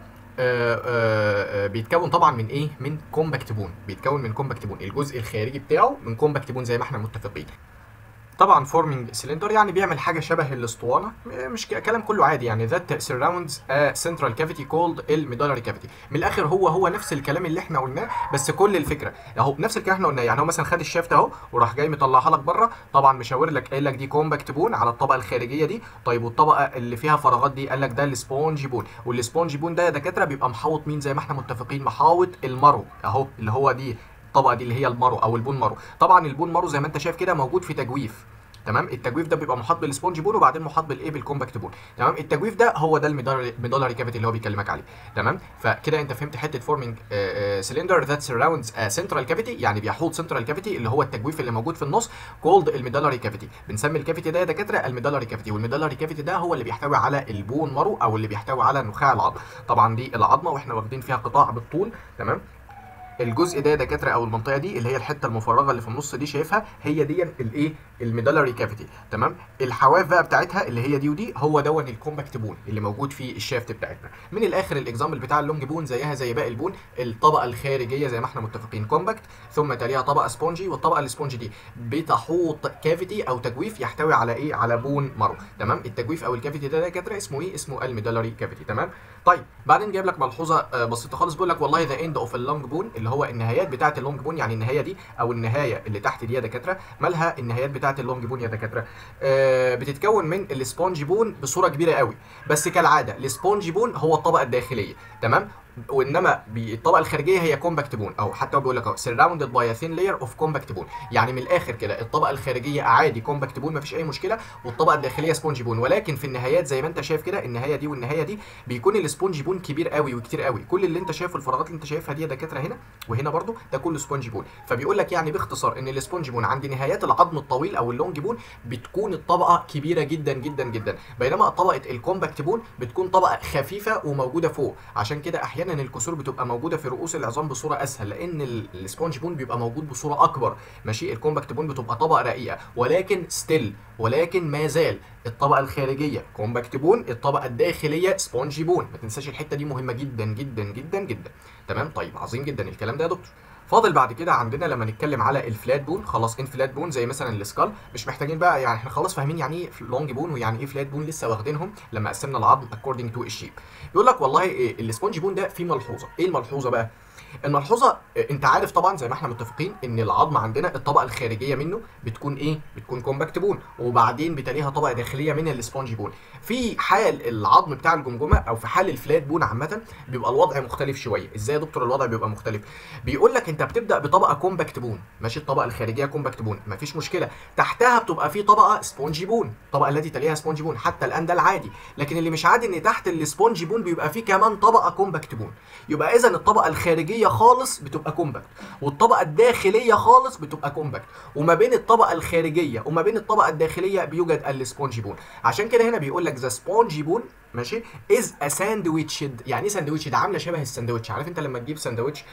بيتكون طبعا من ايه؟ من كومباكت بون. بيتكون من كومباكت بون، الجزء الخارجي بتاعه من كومباكت بون زي ما احنا متفقين. طبعا فورمينج سلندر يعني بيعمل حاجه شبه الاسطوانه، مش كلام كله عادي يعني. ذات سراوندز سنترال كافيتي كولد الميدالري كافيتي. من الاخر هو نفس الكلام اللي احنا قلناه، بس كل الفكره اهو نفس الكلام احنا قلناه. يعني هو مثلا خد الشافت اهو وراح جاي مطلعها لك بره، طبعا مشاور لك قايل لك دي كومباكت بون على الطبقه الخارجيه دي. طيب والطبقه اللي فيها فراغات دي قال لك ده السبونجي بون، والسبونجي بون ده يا دكاتره بيبقى محاوط مين زي ما احنا متفقين؟ محاوط المرو اهو، اللي هو دي الطبقه دي اللي هي المرو او البون مارو. طبعا البون مارو زي ما انت شايف كده موجود في تجويف. تمام. التجويف ده بيبقى محاط بالسبونج بون وبعدين محاط بالايه؟ بالكومباكت بون. تمام. التجويف ده هو ده الميدالري كافيتي اللي هو بيكلمك عليه. تمام. فكده انت فهمت حته فورمينج سلندر ذات سراوندز سنترال كافيتي، يعني بيحوط سنترال كافيتي اللي هو التجويف اللي موجود في النص، كولد الميدالري كافيتي. بنسمي الكافيتي ده يا دكاتره الميدالري كافيتي، والميدالري كافيتي ده هو اللي بيحتوي على البون مارو او اللي بيحتوي على نخاع العظم. طبعا دي العظمه واحنا واخدين فيها قطاع بالطول. تمام. الجزء ده يا دكاتره او المنطقه دي اللي هي الحته المفرغه اللي في النص دي شايفها، هي دي الايه؟ الميدالري كافيتي. تمام. الحواف بقى بتاعتها اللي هي دي ودي هو دون الكومباكت بون اللي موجود في الشافت بتاعتنا. من الاخر الاكزامبل بتاع اللونج بون زيها زي باقي البون، الطبقه الخارجيه زي ما احنا متفقين كومباكت، ثم تليها طبقه سبونجي، والطبقه السبونجي دي بتحوط كافيتي او تجويف يحتوي على ايه؟ على بون مارو. تمام. التجويف او الكافيتي ده يا دكاتره اسمه ايه؟ اسمه الميدالري كافيتي. تمام. طيب بعدين جايب لك ملحوظه بسيطه خالص، بيقول لك والله ذا اند اوف اللونج بون اللي هو النهايات بتاعه اللونج بون. يعني النهايه دي او النهايه اللي تحت دي يا دكاتره مالها النهايات بتاعه اللونج بون يا دكاتره؟ بتتكون من السبونج بون بصوره كبيره قوي، بس كالعاده السبونج بون هو الطبقه الداخليه، تمام؟ وانما الطبقه الخارجيه هي كومباكت بون، او حتى هو بيقول لك اهو سراوندد باي ا ثين لاير اوف كومباكت بون. يعني من الاخر كده الطبقه الخارجيه عادي كومباكت بون مفيش اي مشكله، والطبقه الداخليه سبونج بون. ولكن في النهايات زي ما انت شايف كده النهايه دي والنهايه دي بيكون السبونج بون كبير قوي وكتير قوي. كل اللي انت شايفه الفراغات اللي انت شايفها دي يا دكاتره هنا وهنا برده ده كله سبونج بون. فبيقول لك يعني باختصار ان السبونج بون عند نهايات العظم الطويل او اللونج بون بتكون الطبقه كبيره جدا جدا جدا، بينما طبقه الكومباكت بون بتكون طبقه خفيفه وموجوده فوق. عشان كده احيانا الكسور بتبقى موجوده في رؤوس العظام بصوره اسهل، لان السبونج بون بيبقى موجود بصوره اكبر، ماشي؟ الكومباكت بون بتبقى طبقه رقيقه، ولكن ما زال الطبقه الخارجيه كومباكت بون، الطبقه الداخليه سبونج بون. ما تنساش الحته دي مهمه جدا جدا جدا جدا، تمام؟ طيب عظيم جدا الكلام ده يا دكتور. فاضل بعد كده عندنا لما نتكلم على الفلات بون، خلاص انفلات بون زي مثلا السكال مش محتاجين بقى، يعني احنا خلاص فاهمين يعني ايه لونج بون ويعني ايه فلات بون، لسه واخدينهم لما قسمنا العظم اكوردنج تو الشيب. يقول لك والله إيه السبونج بون ده فيه ملحوظه. ايه الملحوظه بقى؟ الملحوظه انت عارف طبعا زي ما احنا متفقين ان العظم عندنا الطبقه الخارجيه منه بتكون ايه؟ بتكون كومباكت بون، وبعدين بتليها طبقه داخليه من السبونج بون. في حال العظم بتاع الجمجمه او في حال الفلات بون عامه بيبقى الوضع مختلف شويه. ازاي يا دكتور الوضع بيبقى مختلف؟ بيقول لك انت بتبدا بطبقه كومباكت بون، ماشي؟ الطبقه الخارجيه كومباكت بون مفيش مشكله، تحتها بتبقى في طبقه سبونج بون، الطبقه التي تليها سبونج بون. حتى الان ده العادي، لكن اللي مش عادي ان تحت السبونج بون بيبقى في كمان طبقه كومباكت بون. يبقى اذا الطبقه الخارجيه خالص بتبقى كومباكت، والطبقه الداخليه خالص بتبقى كومباكت، وما بين الطبقه الخارجيه وما بين الطبقه الداخليه بيوجد السبونج بون. عشان كده هنا بيقول لك ذا سبونج بون، ماشي، از ا ساندويتشد. يعني ايه ساندويتشد؟ عامله شبه الساندوتش. عارف انت لما تجيب ساندوتش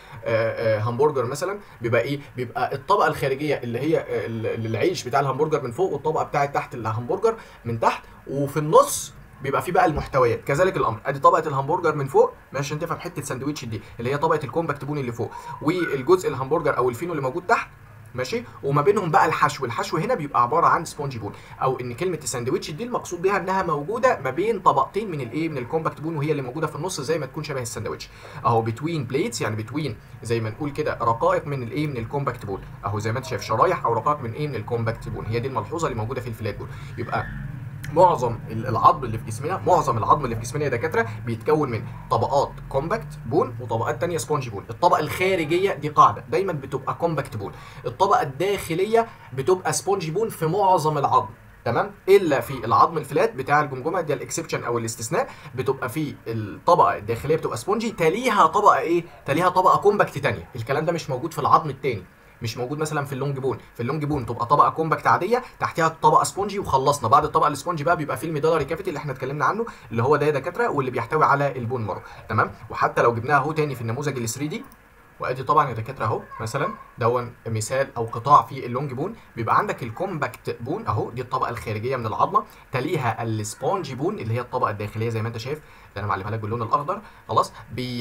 همبرجر مثلا بيبقى ايه؟ بيبقى الطبقه الخارجيه اللي هي العيش بتاع الهمبرجر من فوق، والطبقه بتاعه تحت الهمبرجر من تحت، وفي النص بيبقى في بقى المحتويات. كذلك الامر، ادي طبقه الهمبرجر من فوق، ماشي؟ عشان تفهم حته ساندويتش دي اللي هي طبقه الكومباكت بون اللي فوق، والجزء الهمبرجر او الفينو اللي موجود تحت، ماشي؟ وما بينهم بقى الحشو هنا بيبقى عباره عن سبونج بون. او ان كلمه الساندوتش دي المقصود بيها انها موجوده ما بين طبقتين من الايه؟ من الكومباكت بون، وهي اللي موجوده في النص زي ما تكون شبه الساندوتش اهو، بتوين بليتس، يعني بتوين زي ما نقول كده رقائق من الايه؟ من الكومباكت بون اهو، زي ما انت شايف شرايح او رقائق من ايه؟ من الكومباكت بون. هي دي الملحوظه اللي موجوده في الفلات بون. يبقى معظم العظم اللي في جسمنا يا دكاتره بيتكون من طبقات كومباكت بون وطبقات ثانيه سبونج بون. الطبقه الخارجيه دي قاعده دايما بتبقى كومباكت بون، الطبقه الداخليه بتبقى سبونج بون في معظم العظم، تمام؟ الا في العظم الفلات بتاع الجمجمه ده الاكسبشن او الاستثناء، بتبقى في الطبقه الداخليه بتبقى سبونجي، تليها طبقه ايه؟ تليها طبقه كومباكت ثانيه. الكلام ده مش موجود في العظم الثاني، مش موجود مثلا في اللونج بون. في اللونج بون تبقى طبقه كومباكت عاديه، تحتها طبقه سبونجي وخلصنا. بعد الطبقه السبونجي بقى بيبقى في الميدالري كافيتي اللي احنا اتكلمنا عنه، اللي هو ده يا دكاتره واللي بيحتوي على البون مارو، تمام؟ وحتى لو جبناها اهو تاني في النموذج ال 3 دي، وادي طبعا يا دكاتره اهو مثلا دون مثال او قطاع في اللونج بون، بيبقى عندك الكومباكت بون اهو، دي الطبقه الخارجيه من العظمه، تليها السبونج بون اللي هي الطبقه الداخليه زي ما انت شايف، ده انا معلمها لك باللون الاخضر خلاص.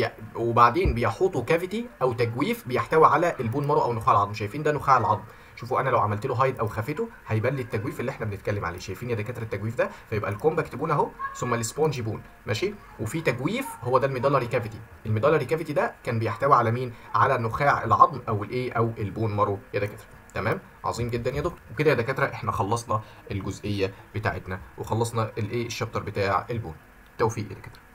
وبعدين بيحوطوا كافيتي او تجويف بيحتوي على البون مارو او نخاع العظم. شايفين ده نخاع العظم؟ شوفوا انا لو عملت له هايد او خفيته هيبان لي التجويف اللي احنا بنتكلم عليه. شايفين يا دكاتره التجويف ده؟ فيبقى الكومباكت بون اهو، ثم السبونجي بون، ماشي؟ وفي تجويف هو ده الميدالري كافيتي. الميدالري كافيتي ده كان بيحتوي على مين؟ على نخاع العظم او الايه؟ او البون مارو يا دكاتره، تمام؟ عظيم جدا يا دكتور. وكده يا دكاتره احنا خلصنا الجزئيه بتاعتنا وخلصنا الايه؟ الشابتر بتاع البون. توفيق يا دكاتره.